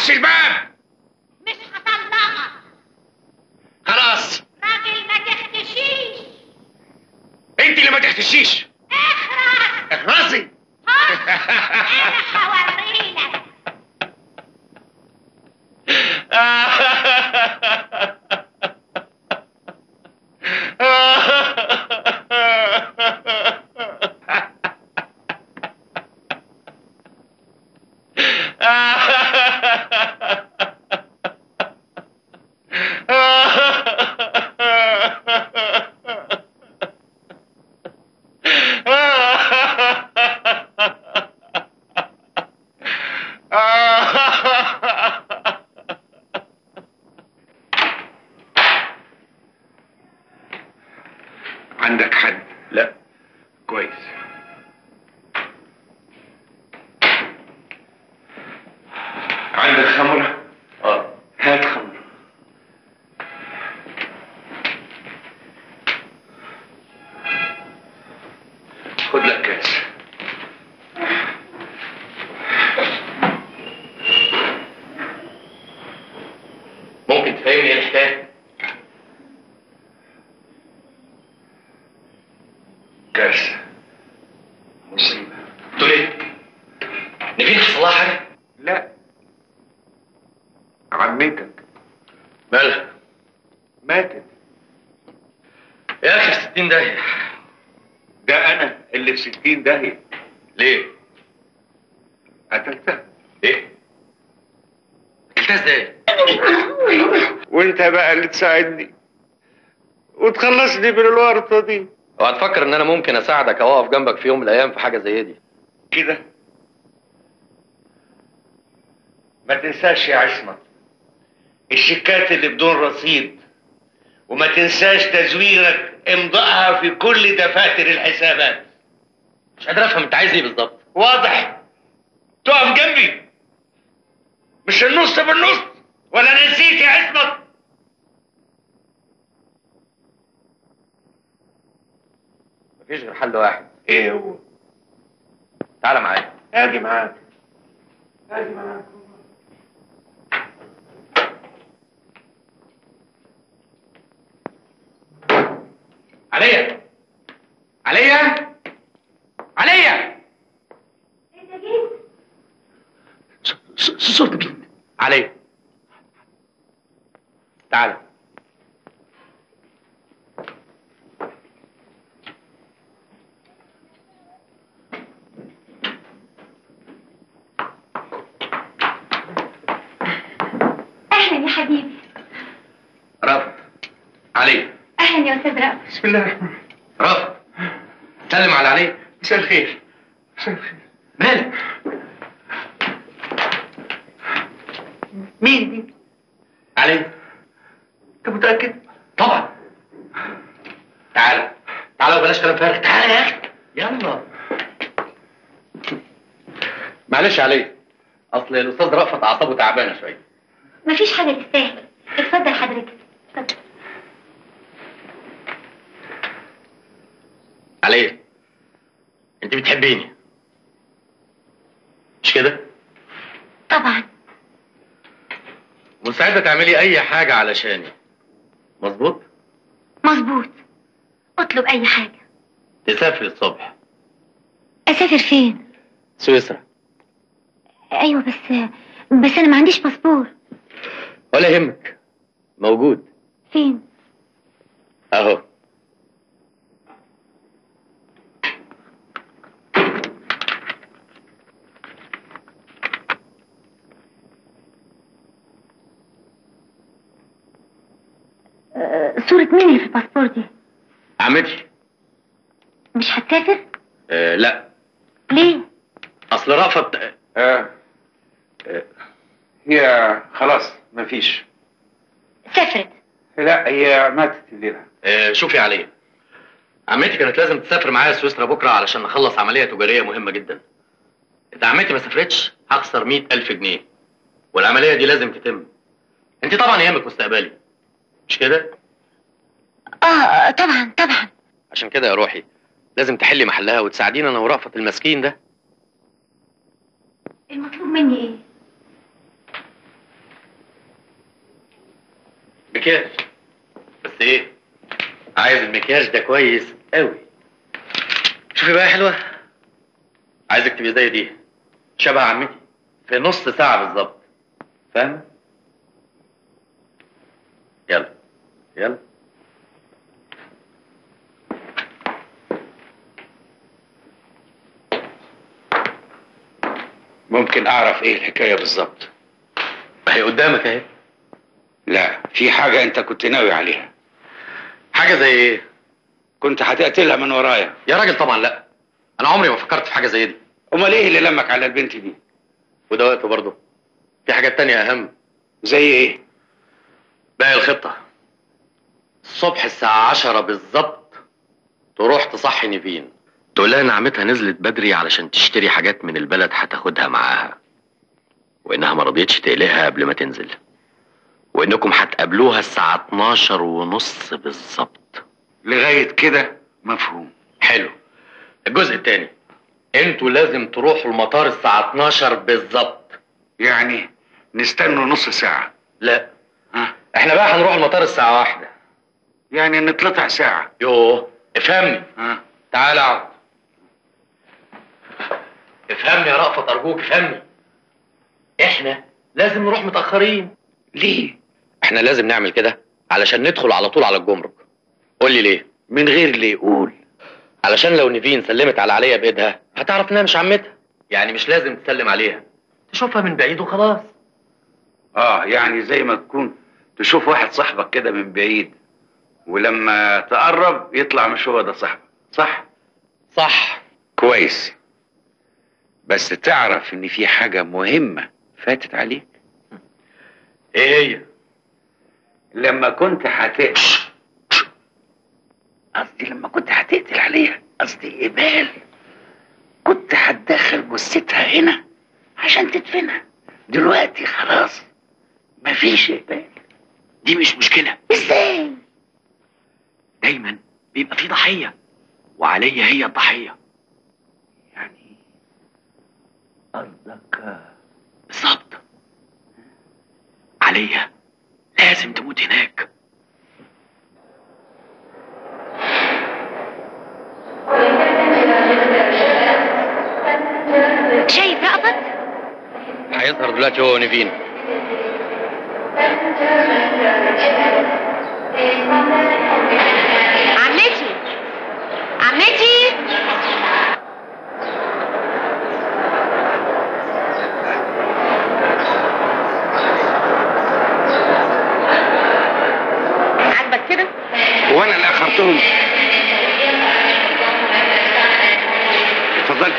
تفتحش الباب. مش هطلقك. خلاص. راجل ما تختشيش. انت اللي ما تختشيش. اخرس. اخرسي. انا هوريلك. عندك حد؟ لا. كويس. عندك خمرة؟ اه. هات خمرة. خد لك كاس. ممكن تفهمني ايه الحكايه؟ كارثة. مصيبة. تقول ايه؟ نيفين حصل لها حاجه؟ لا. عمتك مالها؟ ماتت. يا اخي في ستين داهيه. ده أنا اللي في ستين داهية. ليه؟ قتلتها. ايه؟ قتلتها ازاي؟ وأنت بقى اللي تساعدني وتخلصني من الورطة دي. وهتفكر ان انا ممكن اساعدك او اقف جنبك في يوم من الايام في حاجه زي دي؟ كده. ما تنساش يا عصمت الشيكات اللي بدون رصيد، وما تنساش تزويرك امضائها في كل دفاتر الحسابات. مش قادر افهم انت عايز ايه بالظبط. واضح؟ تقف جنبي مش النص بالنص، ولا نسيت يا عصمت؟ مفيش غير حل واحد. ايه هو؟ تعالى معايا. اجي معاك. اجي معاك. عليا عليا عليا. انت جيت؟ صوت مين؟ عليا تعالى. اهلا يا حبيبي. رفض. عليا. اهلا يا استاذ رأفت. بسم الله الرحمن الرحيم. رفض. سلم على عليا. مساء الخير. مساء الخير. مالك؟ مين دي؟ عليا. انت متأكد؟ طبعا. تعالى تعالى وبلاش كلام فارغ. تعالى يا اخي يلا. معلش عليا، اصل الاستاذ رأفت اعصابه تعبانه شويه. مفيش حاجه تستاهل. اتفضل حضرتك. اتفضل. عليا انت بتحبيني مش كده؟ طبعا. مستعده تعملي اي حاجه علشاني، مظبوط؟ مظبوط. اطلب اي حاجه. تسافري الصبح. اسافر فين؟ سويسرا. ايوه بس بس انا ما عنديش باسبور. ولا يهمك، موجود فين؟ اهو. صورة مين اللي في الباسبور دي؟ عمتي. مش هتسافر؟ آه لا. ليه؟ اصل رأفت آه. آه. هي خلاص مفيش. سافرت. لا هي ماتت الليلة. آه شوفي عليا، عمتي كانت لازم تسافر معايا سويسرا بكره علشان نخلص عمليه تجاريه مهمه جدا. اذا عمتي ما سافرتش هخسر مئة ألف جنيه، والعمليه دي لازم تتم. انت طبعا يهمك مستقبلي مش كده؟ اه طبعا طبعا. عشان كده يا روحي لازم تحلي محلها وتساعدينا انا ورأفت المسكين ده. المطلوب مني ايه؟ مكياج. بس ايه؟ عايز المكياج ده كويس قوي. شوفي بقى يا حلوه، عايزك تبقي زي دي، شبه عمتي في نص ساعه بالظبط، فاهم؟ يلا يلا. ممكن اعرف ايه الحكايه بالظبط؟ هي قدامك اهي. لا، في حاجه انت كنت ناوي عليها. حاجه زي ايه؟ كنت هتقتلها من ورايا. يا راجل طبعا لا، انا عمري ما فكرت في حاجه زي دي. امال ايه اللي لمك على البنت دي؟ وده وقته برضه، في حاجات تانية اهم. زي ايه؟ باقي الخطه، الصبح الساعه عشرة بالظبط تروح تصحي نيفين، تقول لها ان عمتها نزلت بدري علشان تشتري حاجات من البلد هتاخدها معاها، وانها ما رضيتش تقلقها قبل ما تنزل، وانكم هتقابلوها الساعه اتناشر ونص بالظبط. لغايه كده مفهوم. حلو. الجزء الثاني، انتوا لازم تروحوا المطار الساعه اتناشر بالظبط. يعني نستنوا نص ساعه؟ لا، ها؟ احنا بقى هنروح المطار الساعه واحدة. يعني نتلطع ساعه؟ يوه افهمني. ها؟ تعال اقعد. افهمني يا رأفت ارجوك افهمني. احنا لازم نروح متاخرين. ليه؟ احنا لازم نعمل كده علشان ندخل على طول على الجمرك. قول لي ليه؟ من غير ليه؟ قول. علشان لو نيفين سلمت على عليا بايدها هتعرف انها مش عمتها، يعني مش لازم تسلم عليها، تشوفها من بعيد وخلاص. اه، يعني زي ما تكون تشوف واحد صاحبك كده من بعيد، ولما تقرب يطلع مش هو ده صاحبك، صح؟ صح. كويس. بس تعرف ان في حاجة مهمة فاتت عليك. ايه هي؟ لما كنت هتقتل، قصدي لما كنت هتقتل عليها، قصدي إبال، كنت هتدخل جثتها هنا عشان تدفنها. دلوقتي خلاص مفيش إبال. دي مش مشكلة. ازاي؟ دايما بيبقى في ضحية، وعليا هي الضحية. يعني قصدك بالظبط، عليا لازم تموت هناك. شايف رأفت؟ هيظهر دلوقتي هو ونيفين. عمتي عمتي عاجبك كده؟ وانا اللي اخرتهم؟ اتفضل.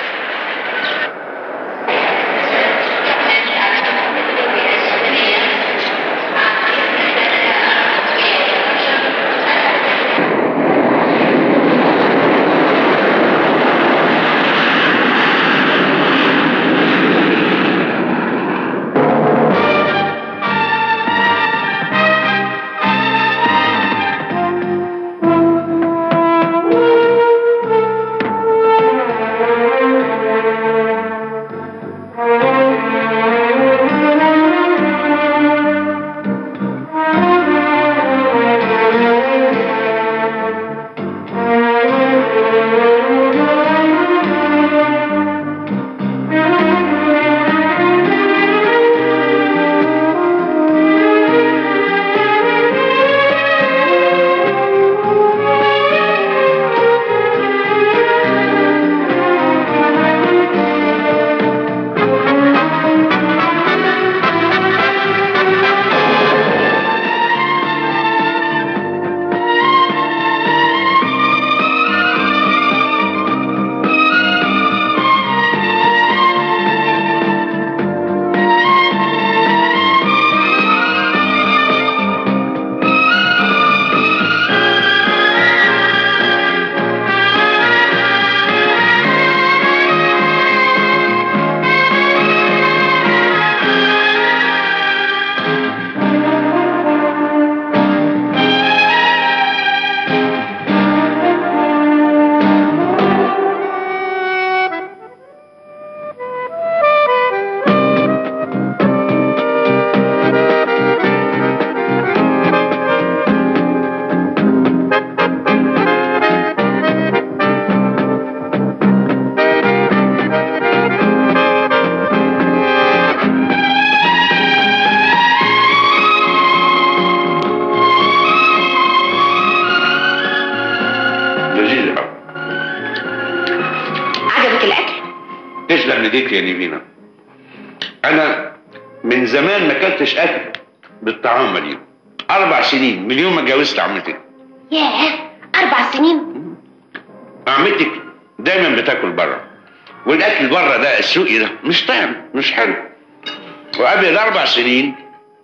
يخليك يا نيفينا. انا من زمان ما اكلتش اكل بالطعامه دي. اربع سنين من يوم ما اتجوزت عمتك. ياه، اربع سنين؟ عمتك دايما بتاكل بره، والاكل بره ده السوقي ده مش طعم، مش حلو. وقبل الاربع سنين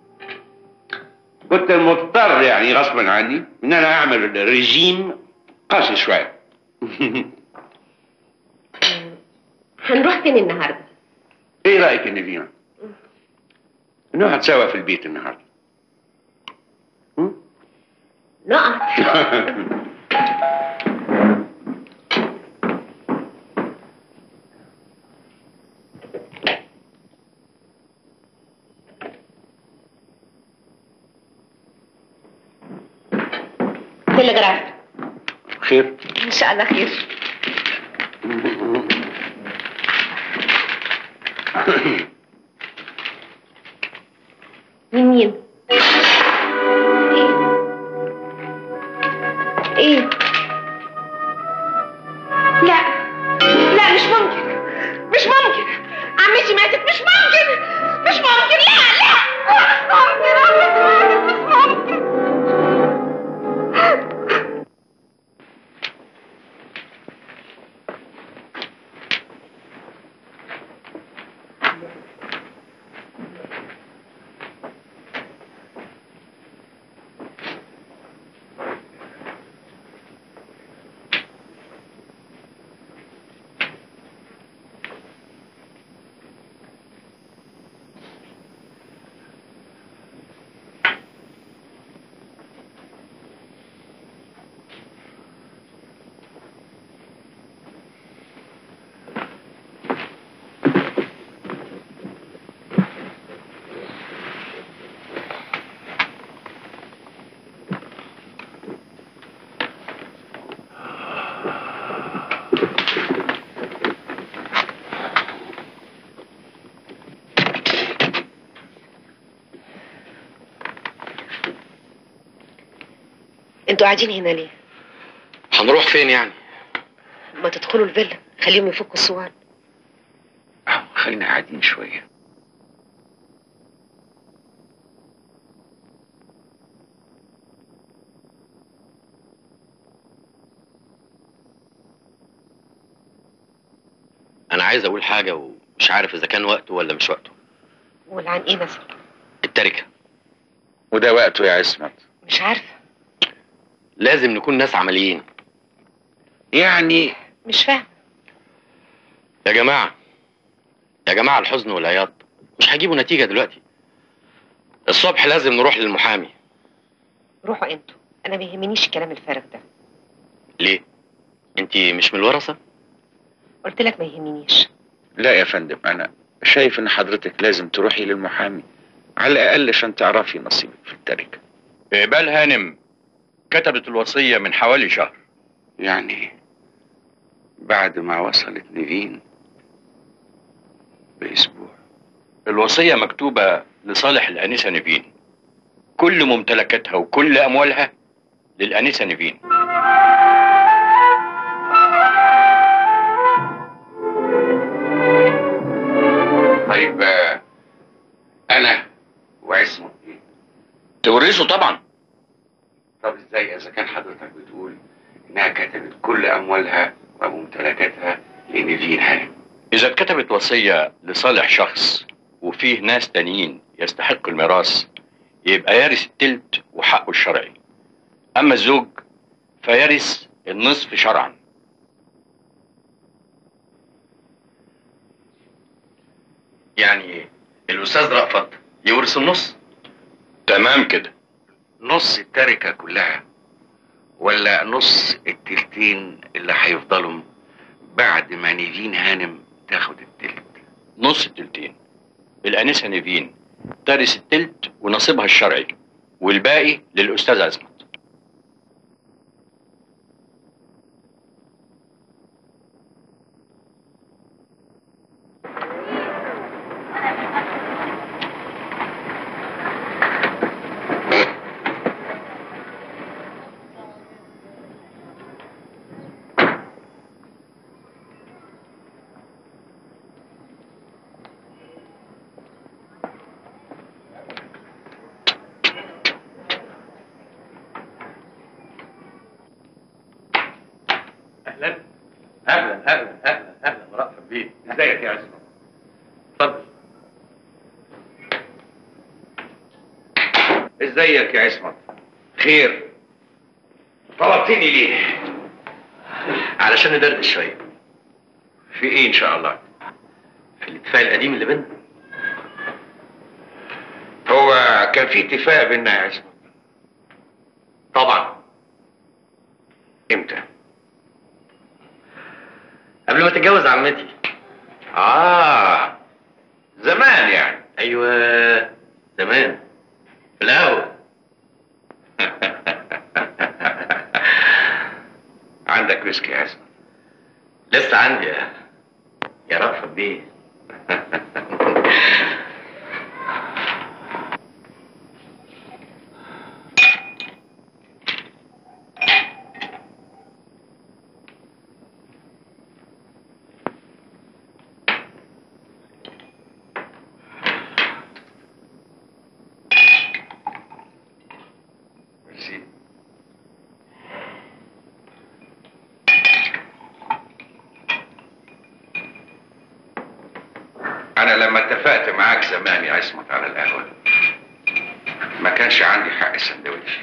كنت مضطر يعني غصبا عني ان انا اعمل ريجيم قاسي شويه. هنروح فين النهارده؟ ايه رايك يا نيفينا؟ نقعد سوا في البيت النهارده. نقعد. تلغراف. خير؟ ان شاء الله خير. من مين؟ ايه؟ لا لا، مش ممكن، مش ممكن. عمتي ماتت، مش ممكن، مش ممكن. لا لا، مش ممكن. عمتي ماتت، مش ممكن. انتوا قاعدين هنا ليه؟ هنروح فين يعني؟ ما تدخلوا الفيلا، خليهم يفكوا الصور. خلينا قاعدين شويه. انا عايز اقول حاجه ومش عارف اذا كان وقته ولا مش وقته. قول عن ايه مثلا؟ التركه. وده وقته يا عصمت؟ مش عارفه. لازم نكون ناس عمليين. يعني مش فاهم. يا جماعه يا جماعه، الحزن والعياط مش هيجيبوا نتيجه دلوقتي. الصبح لازم نروح للمحامي. روحوا انتوا، انا ما يهمنيش الكلام الفارغ ده. ليه؟ انت مش من الورثه؟ قلت لك ما يهمنيش. لا يا فندم، انا شايف ان حضرتك لازم تروحي للمحامي على الاقل عشان تعرفي نصيبك في التركه. إقبال هانم كتبت الوصية من حوالي شهر. يعني بعد ما وصلت نيفين باسبوع. الوصية مكتوبة لصالح الأنسة نيفين، كل ممتلكاتها وكل أموالها للأنسة نيفين. طيب انا وعصمت ايه؟ تورثه طبعا. طب ازاي اذا كان حضرتك بتقول انها كتبت كل اموالها وممتلكاتها لنيفين هانم؟ إذا اتكتبت وصية لصالح شخص وفيه ناس تانيين يستحق الميراث، يبقى يرث التلت وحقه الشرعي. أما الزوج فيرث النصف شرعا. يعني الاستاذ رأفت يورث النص؟ تمام كده. نص التركه كلها ولا نص التلتين اللي هيفضلوا بعد ما نيفين هانم تاخد التلت؟ نص التلتين. الأنسة نيفين ترث التلت ونصيبها الشرعي، والباقي للأستاذ عصمت. ازيك يا عصمت؟ خير. طلبتني ليه؟ علشان ندردش شويه. في ايه ان شاء الله؟ في الاتفاق القديم اللي بينا. هو كان في اتفاق بينا يا عصمت؟ طبعا. امتى؟ قبل ما تتجوز عمتي. اه زمان يعني. ايوه زمان في القهوه. عندك ويسكي يا عصمت؟ لسه عندي يا يا رأفت بيه. أنا لما اتفقت معاك زمان يا عصمت على القهوة ما كانش عندي حق السندوتش.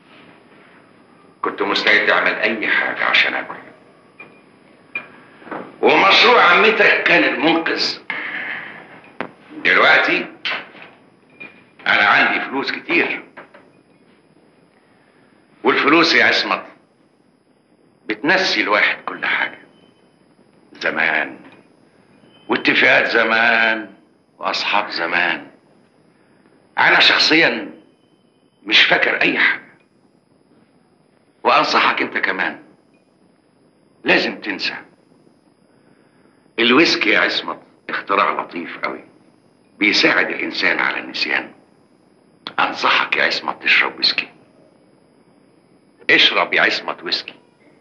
كنت مستعد أعمل أي حاجة عشان آكل. ومشروع عمتك كان المنقذ. دلوقتي أنا عندي فلوس كتير، والفلوس يا عصمت بتنسي الواحد كل حاجة. زمان واتفاقات زمان واصحاب زمان. انا شخصيا مش فاكر اي حاجه، وانصحك انت كمان لازم تنسى. الويسكي يا عصمت اختراع لطيف قوي بيساعد الانسان على النسيان. انصحك يا عصمت تشرب ويسكي. اشرب يا عصمت ويسكي،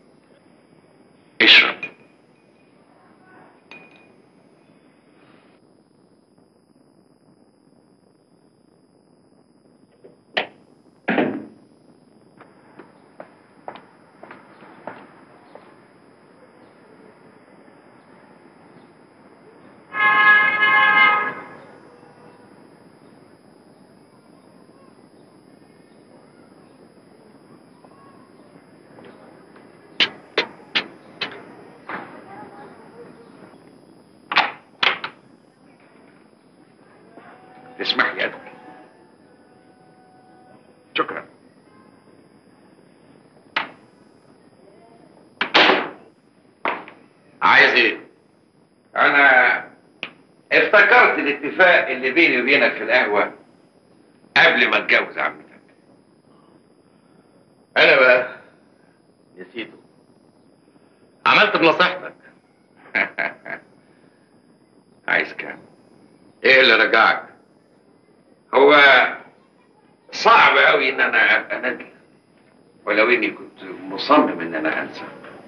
اشرب. تسمح لي أدخل؟ شكرا. عايز ايه؟ أنا افتكرت الاتفاق اللي بيني وبينك في القهوة قبل ما اتجوز عمتك. انا بقى نسيته. عملت بنصيحتك. عايز كام؟ ايه اللي رجعك؟ هو صعب قوي ان انا ابقى ندل، ولو اني كنت مصمم ان انا انسى.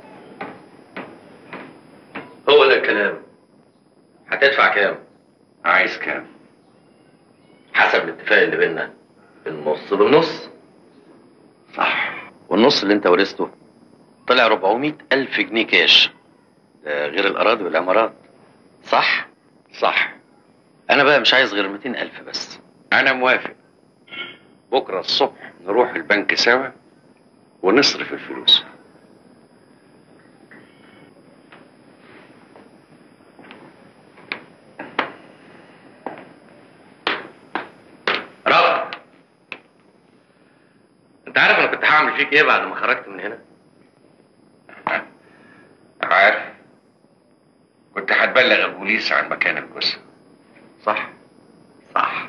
هو ده الكلام. هتدفع كام؟ عايز كام؟ حسب الاتفاق اللي بينا، النص بالنص. صح. والنص اللي انت ورثته طلع أربعمائة ألف جنيه كاش، ده غير الأراضي والعمارات. صح؟ صح. أنا بقى مش عايز غير مئتين ألف بس. انا موافق. بكره الصبح نروح البنك سوا ونصرف الفلوس. رافض، انت عارف انا كنت هعمل فيك ايه بعد ما خرجت من هنا؟ عارف، كنت هتبلغ البوليس عن مكان الجثة. صح؟ صح.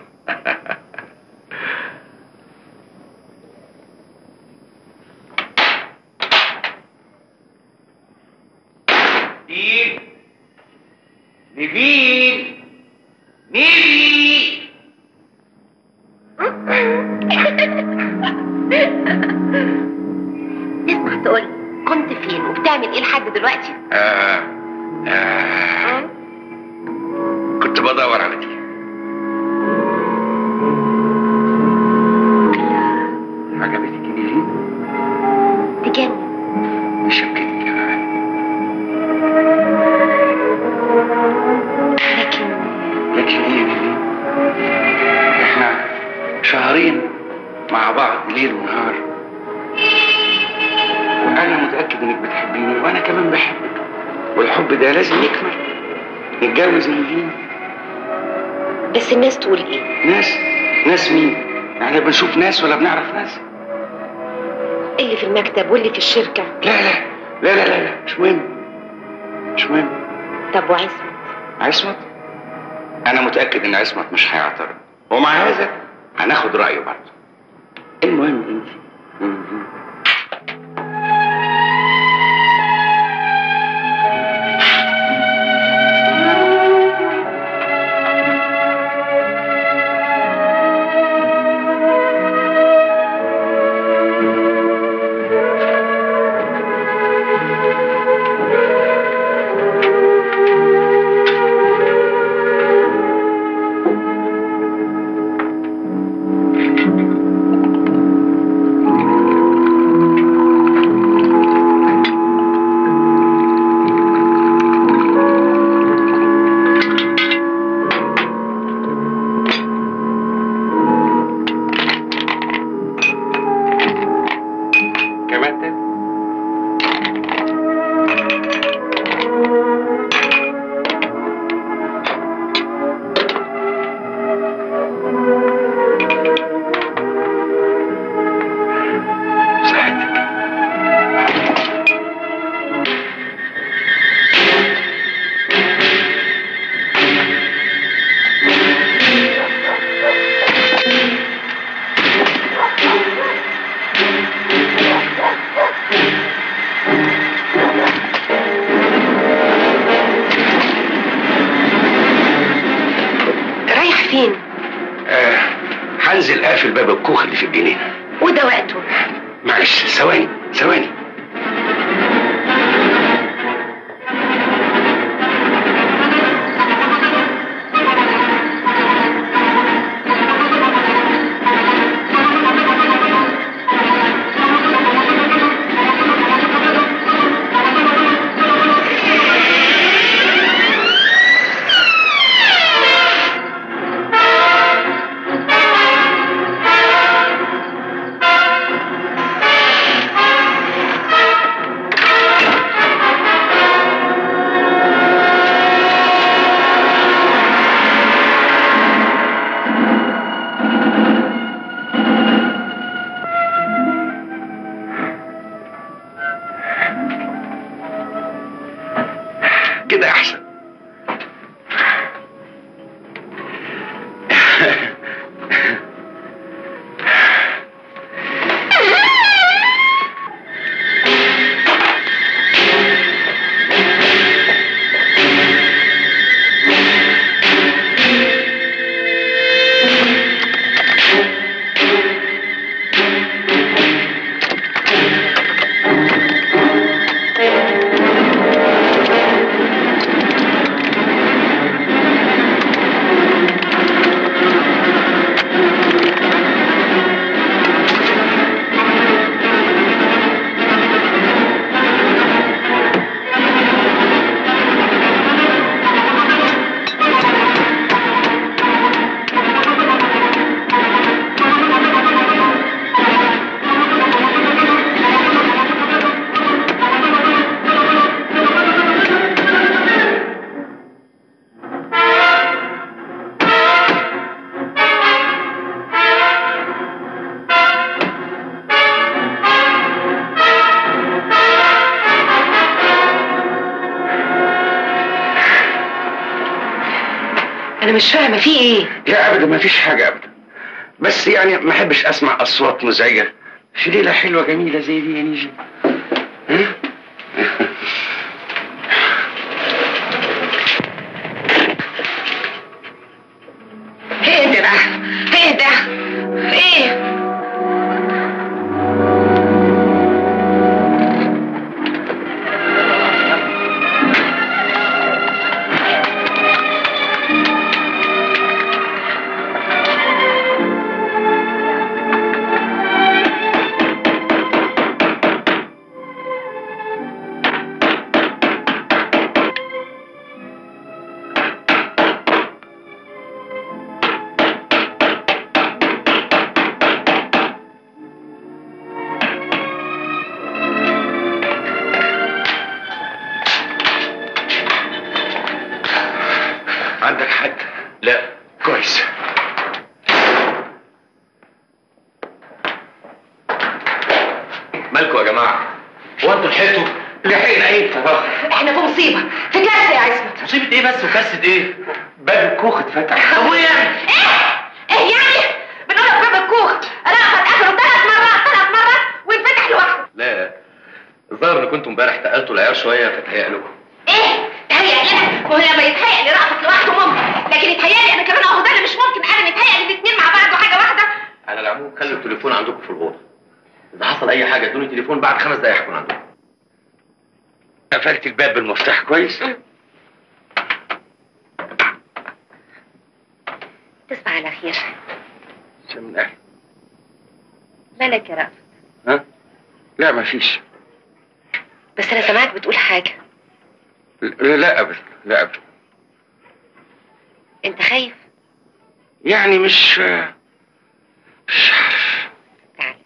نيل نبيل نيلي. تسمع تقول كنت فين وبتعمل ايه لحد دلوقتي؟ آه. آه. كنت بدور على دي. عجبتك نيلي؟ تجنن. شبكتك كمان. لكن لكن ايه يا نيلي؟ احنا شهرين مع بعض ليل ونهار، وانا متاكد انك بتحبيني وانا كمان بحبك، والحب ده لازم يكمل، نتجوز اللي بس الناس تقول ايه؟ ناس؟ ناس مين؟ احنا بنشوف ناس ولا بنعرف ناس؟ اللي في المكتب واللي في الشركه. لا لا لا لا لا, لا. مش مهم، مش مهم. طب وعصمت؟ عصمت؟ انا متاكد ان عصمت مش هيعترض، ومع هذا هناخد رايه برضه. المهم انت هنزل قافل باب الكوخ اللي في الجنينه. وده وقته؟ معلش ثواني ثواني. كده احسن. أنا مش فاهمة في إيه؟ لا أبدا ما فيش حاجة أبدا، بس يعني ما أحبش أسمع أصوات مزعجة في ليلة حلوة جميلة زي دي يا نيجي. ها؟ اهدى بقى اهدى. إيه؟ مالكوا يا جماعه؟ هو انتوا لحقتوا؟ لحقنا ايه بصراحه؟ احنا في مصيبه، في كارثه يا عصمت. مصيبه ايه بس وكاسه ايه؟ باب الكوخ اتفتح. طب وايه يعني؟ ايه؟ ايه يعني؟ بنقول لك باب الكوخ، رأفت قفله ثلاث مرات ثلاث مرات وينفتح لوحده. لا الظاهر ان كنتوا امبارح تقلتوا العيار شويه فتهيأ لكم. ايه؟ تهيأ لنا؟ ما هو لما يتهيأ لرأفت لوحده ممكن، لكن يتهيأ لي انا كمان اهو ده اللي مش ممكن ابدا يتهيأ لي الاثنين مع بعض وحاجه واحده. على العموم خلوا التليفون عندكم في الغرفه. اذا حصل اي حاجه ادوني تليفون بعد خمس دقايق هكون عندكم. قفلت الباب بالمفتاح كويس؟ تصبح على خير. من اهل. مالك يا رأفت؟ ها؟ لا مفيش. بس انا سمعت بتقول حاجه. لا لا ابدا، لا ابدا. انت خايف؟ يعني مش مش عارف. تعال.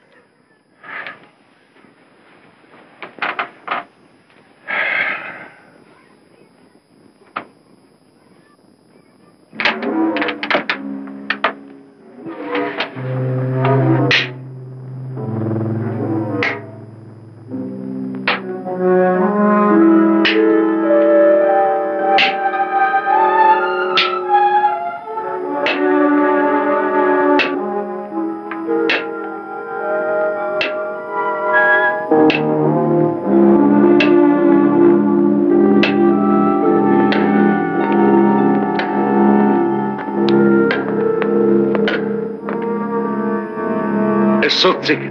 الصوت سكت.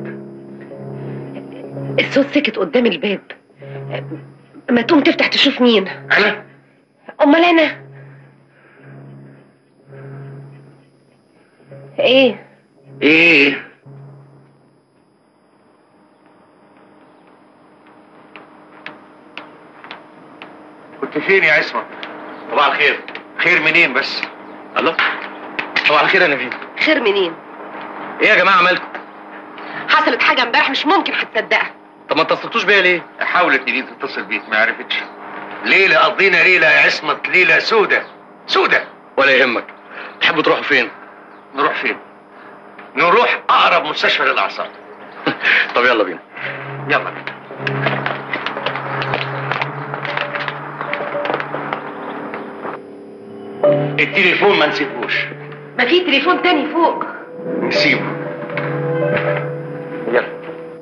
الصوت سكت قدام الباب. ما تقوم تفتح تشوف مين. انا؟ امال انا؟ ايه؟ ايه؟ كنت فين يا عصمت؟ صباح الخير. خير منين بس؟ الله، صباح الخير انا فين؟ خير منين؟ ايه يا جماعه مالكم؟ حصلت حاجه امبارح مش ممكن هتصدقها. طب ما اتصلتوش بيا ليه؟ حاولت نجيب تتصل بيك ما عرفتش. ليله قضينا ليله يا عصمت، ليله سودة سودة. ولا يهمك. تحبوا تروحوا فين؟ نروح فين؟ نروح اقرب مستشفى للاعصاب. طب يلا بينا. يلا بينا. التليفون ما نسيبوش. ما في تليفون تاني فوق. نسيبه. يلا.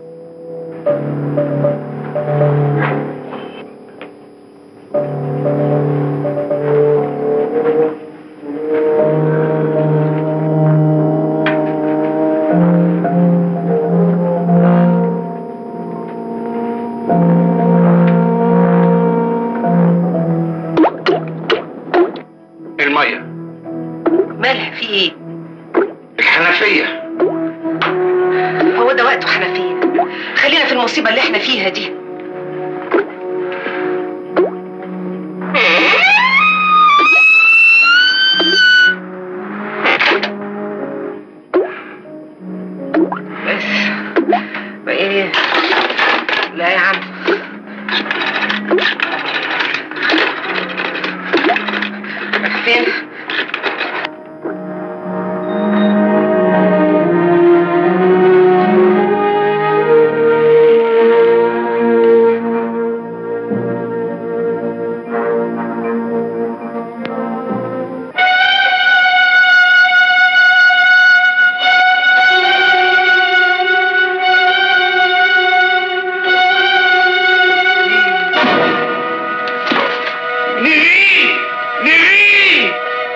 المية. مالها في ايه؟ الحنفية. هو ده وقته حنفيه؟ خلينا في المصيبه اللي احنا فيها دي. بس ايه؟ لا يا عم. فين؟ نيرين نيرين.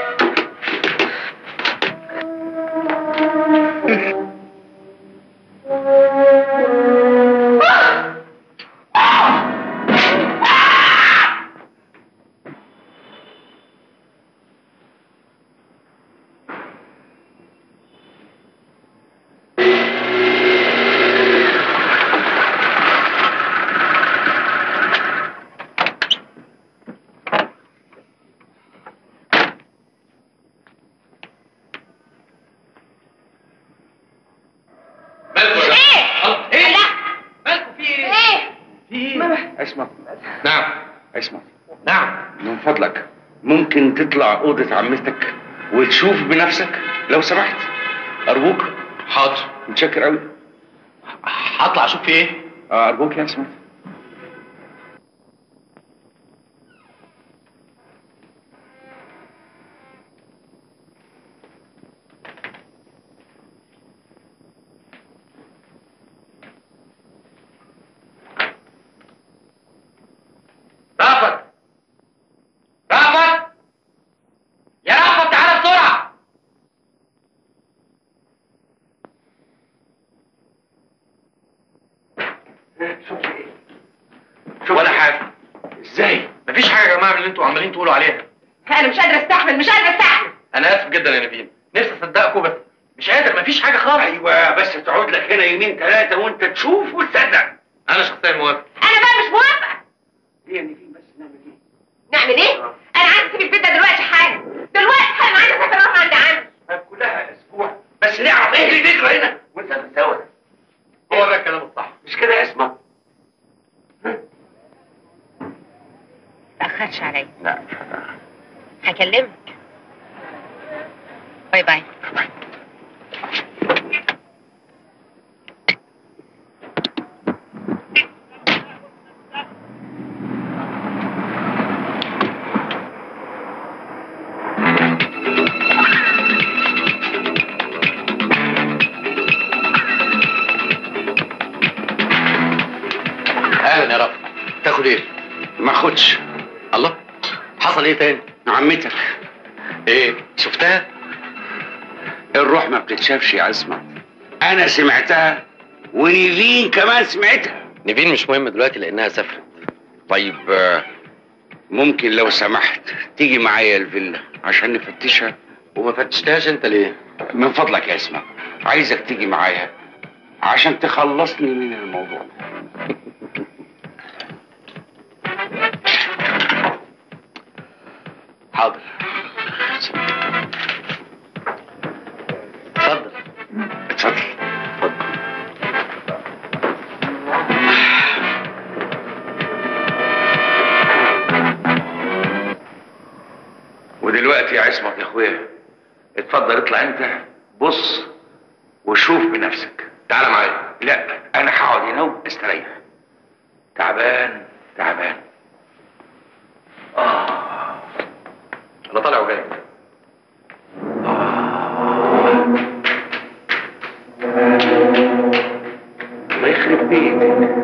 اسمع. نعم. اسمع. نعم. من فضلك ممكن تطلع أوضة عمتك وتشوف بنفسك لو سمحت؟ أرجوك. حاضر. متشكر قوي. هطلع اشوف في ايه؟ اه ارجوك يا اسمت. رافت رافت يا رافت تعالى بسرعه. شوف ايه؟ شوف ولا حاجه. ازاي؟ مفيش حاجه يا جماعه من اللي انتوا عمالين تقولوا عليها. انا مش قادره استحمل، مش قادره استحمل. انا اسف جدا يا نبيل، نفسي اصدقكم بس مش قادر، مفيش حاجه خالص. ايوه بس تقعد لك هنا يومين ثلاثه وانت تشوف وتصدق. انا شخصيا موافق. انا بقى مش موافقه. ايه يا نبيل بس نعمل ايه؟ نعمل ايه؟ انا عايزه اسيب البيت ده دلوقتي حالا، دلوقتي حالا عايزه اسافر اروح عند عمي. كلها اسبوع بس نعرف ايه اللي بيجرى هنا ونسافر سوا. هو ده الكلام الصح، مش كده يا اسماء؟ تأخرش عليا. لا هكلمك. باي باي. اهلا يا رب. تاخد ايه؟ ما اخدش. الله، حصل ايه تاني؟ عمتك ايه شفتها؟ الروح ما بتتشافش يا عصمت. انا سمعتها ونيفين كمان سمعتها. نيفين مش مهم دلوقتي لانها سافرت. طيب آه، ممكن لو سمحت تيجي معايا الفيلا عشان نفتشها؟ وما فتشتهاش انت ليه؟ من فضلك يا اسماء، عايزك تيجي معايا عشان تخلصني من الموضوع ده. حاضر. اتفضل اتفضل. ودلوقتي يا عصمت يا اخويا اتفضل اطلع انت بص وشوف بنفسك. تعالى معايا. لا انا هقعد هنا واستريح. تعبان تعبان. اه انا طالع وجاي. الله يخرب بيتك.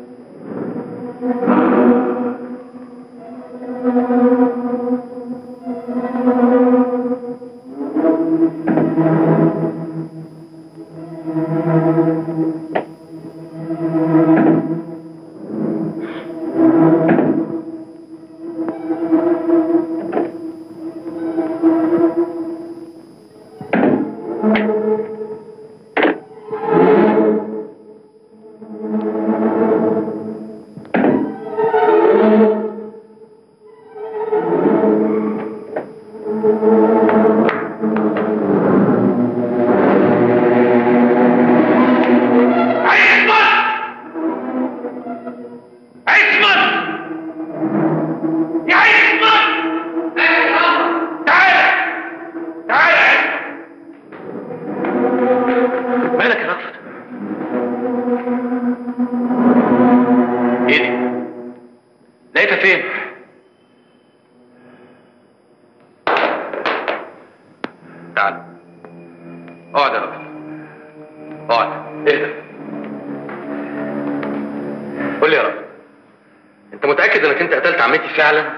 فعلا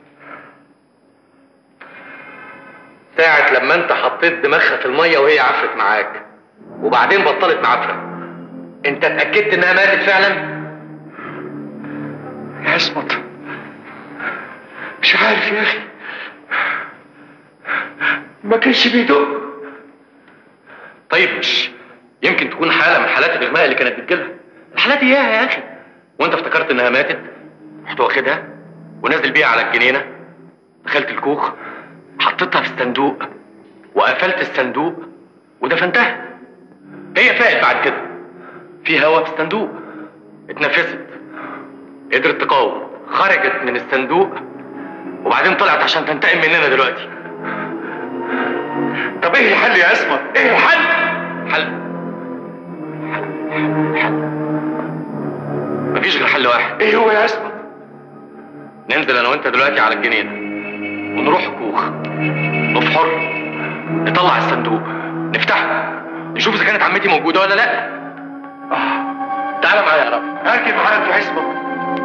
ساعة لما انت حطيت دماغها في المية وهي عفرت معاك وبعدين بطلت معفرة، انت اتأكدت انها ماتت فعلا؟ يا عصمت مش عارف يا اخي، ما كانش بيدق. طيب مش يمكن تكون حالة من حالات الاغماء اللي كانت بتجيلها؟ الحالات دي اياها يا اخي. وانت افتكرت انها ماتت رحت واخدها ونازل بيها على الجنينة، دخلت الكوخ حطيتها في الصندوق وقفلت الصندوق ودفنتها. هي فاقت بعد كده في هوا في الصندوق، اتنفست قدرت تقاوم، خرجت من الصندوق وبعدين طلعت عشان تنتقم مننا دلوقتي. طب ايه الحل يا اسمر؟ ايه الحل؟ حل حل حل, حل. ايه هو يا عصمت؟ ننزل انا وانت دلوقتي على الجنينه ونروح الكوخ نفحر، نطلع الصندوق، نفتحه، نشوف اذا كانت عمتي موجوده ولا لا. اه تعالى معايا يا رب. اركب معاك يا عصمت.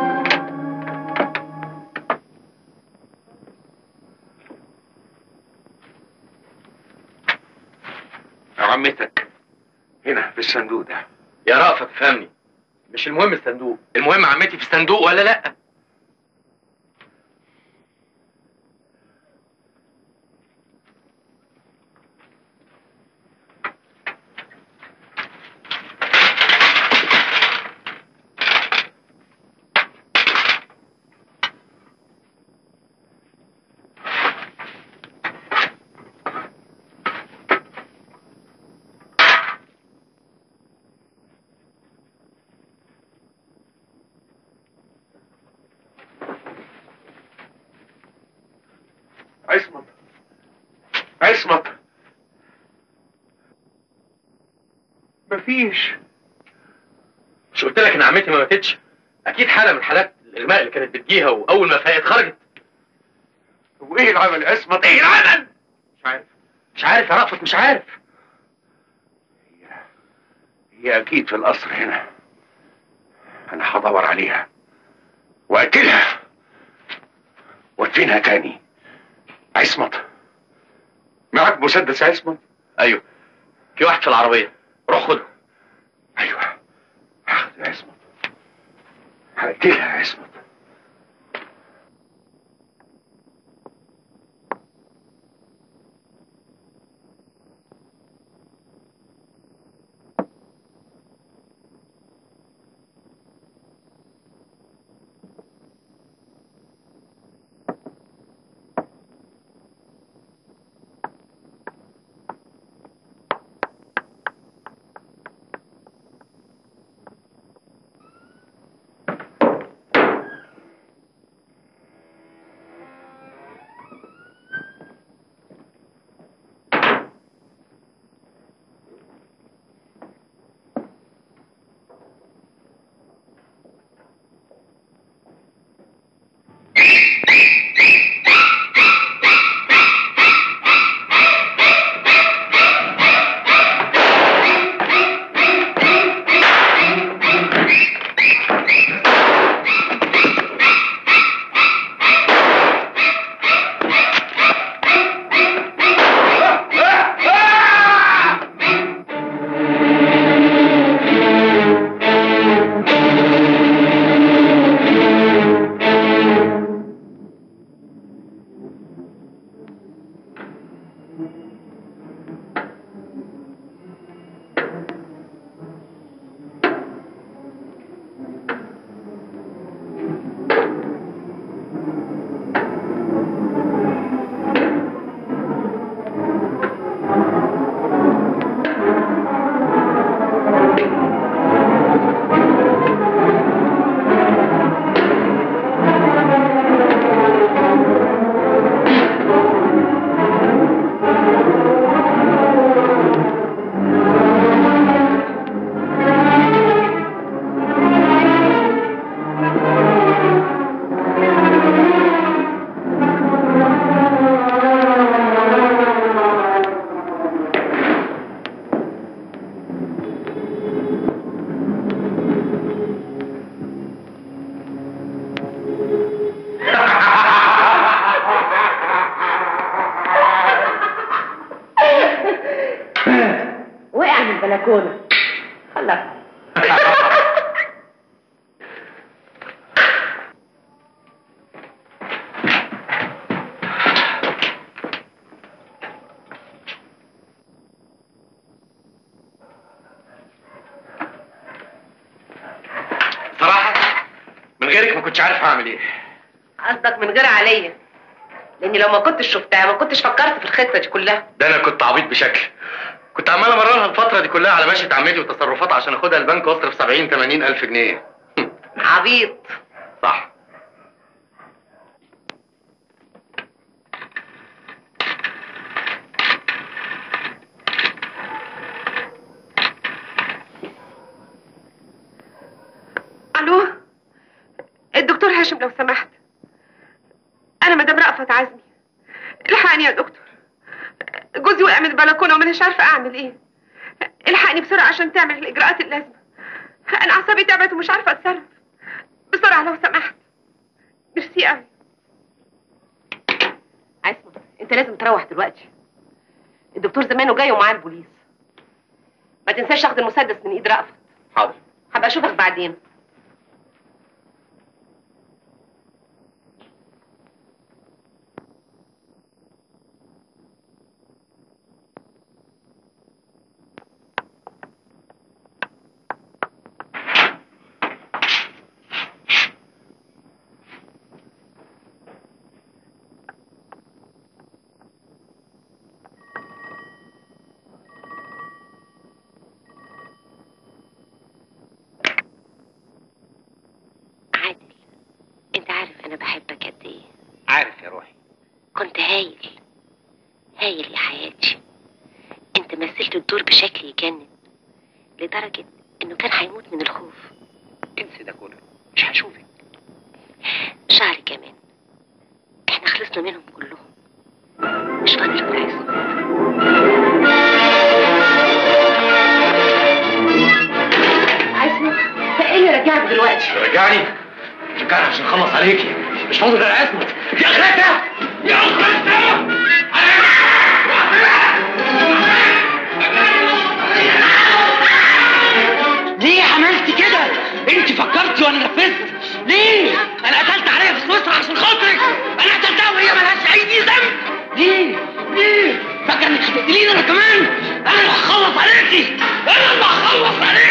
عمتك هنا في الصندوق ده. يا رأفت فهمني، مش المهم الصندوق، المهم عمتي في الصندوق ولا لا. عصمت عصمت مفيش. مش قلت لك ان عمتي ما ماتتش؟ اكيد حاله من حالات الاغماء اللي كانت بتجيها، واول ما فاقت خرجت. وايه العمل يا عصمت؟ ايه العمل؟ مش عارف مش عارف يا رأفت، مش عارف. هي هي اكيد في القصر هنا. انا هدور عليها واقتلها وادفنها تاني. عصمت معك مسدس يا عصمت؟ ايوه، في واحد في العربيه، روح خده. ايوه هاخد يا عصمت، هقتلها يا عصمت. وقع من البلكونه. خلاص. صراحه من غيرك ما كنتش عارف هعمل ايه. قصدك من غير عليا؟ لاني لو ما كنتش شفتها ما كنتش فكرت في الخطه دي كلها. ده انا كنت عبيط بشكل، كنت عمال امرنها الفتره دي كلها على مشية عمتي وتصرفاتها عشان اخدها البنك واصرف سبعين تمانين الف جنيه. عبيط. صح. الو، هاشم لو سمحت، انا مدام رأفت عزمي، الحقني يا دكتور، جوزي وقع من البلكونه ومانيش عارفه اعمل ايه. الحقني بسرعه عشان تعمل الاجراءات اللازمه، انا اعصابي تعبت ومش عارفه اتصرف. بسرعه لو سمحت. ميرسي قوي. عصمت انت لازم تروح دلوقتي، الدكتور زمانه جاي ومعاه البوليس. ما تنساش تاخد المسدس من ايد رأفت. حاضر. هبقى اشوفك بعدين. انت عارف انا بحبك قد ايه؟ عارف يا روحي. كنت هايل هايل يا حياتي. انت مثلت الدور بشكل يجنن لدرجة انه كان هيموت من الخوف. انسي ده كله، مش هشوفك. شهر كمان احنا خلصنا منهم كلهم، مش فاضل غير عصمت. عصمت ده ايه اللي رجعك دلوقتي؟ رجعني؟ رجعني عشان اخلص عليكي، مش فاضل غير عصمت. يا اخرتها يا اخرتها ليه عملت كده؟ انت فكرتي وانا نفذت؟ ليه؟ انا قتلت عليها في سويسرا عشان خاطرك، انا قتلتها وهي ملهاش اي ذنب. ليه؟ ليه؟ فاكر انك هتقتليني انا كمان؟ انا اللي هخلص عليكي، انا اللي هخلص عليكي.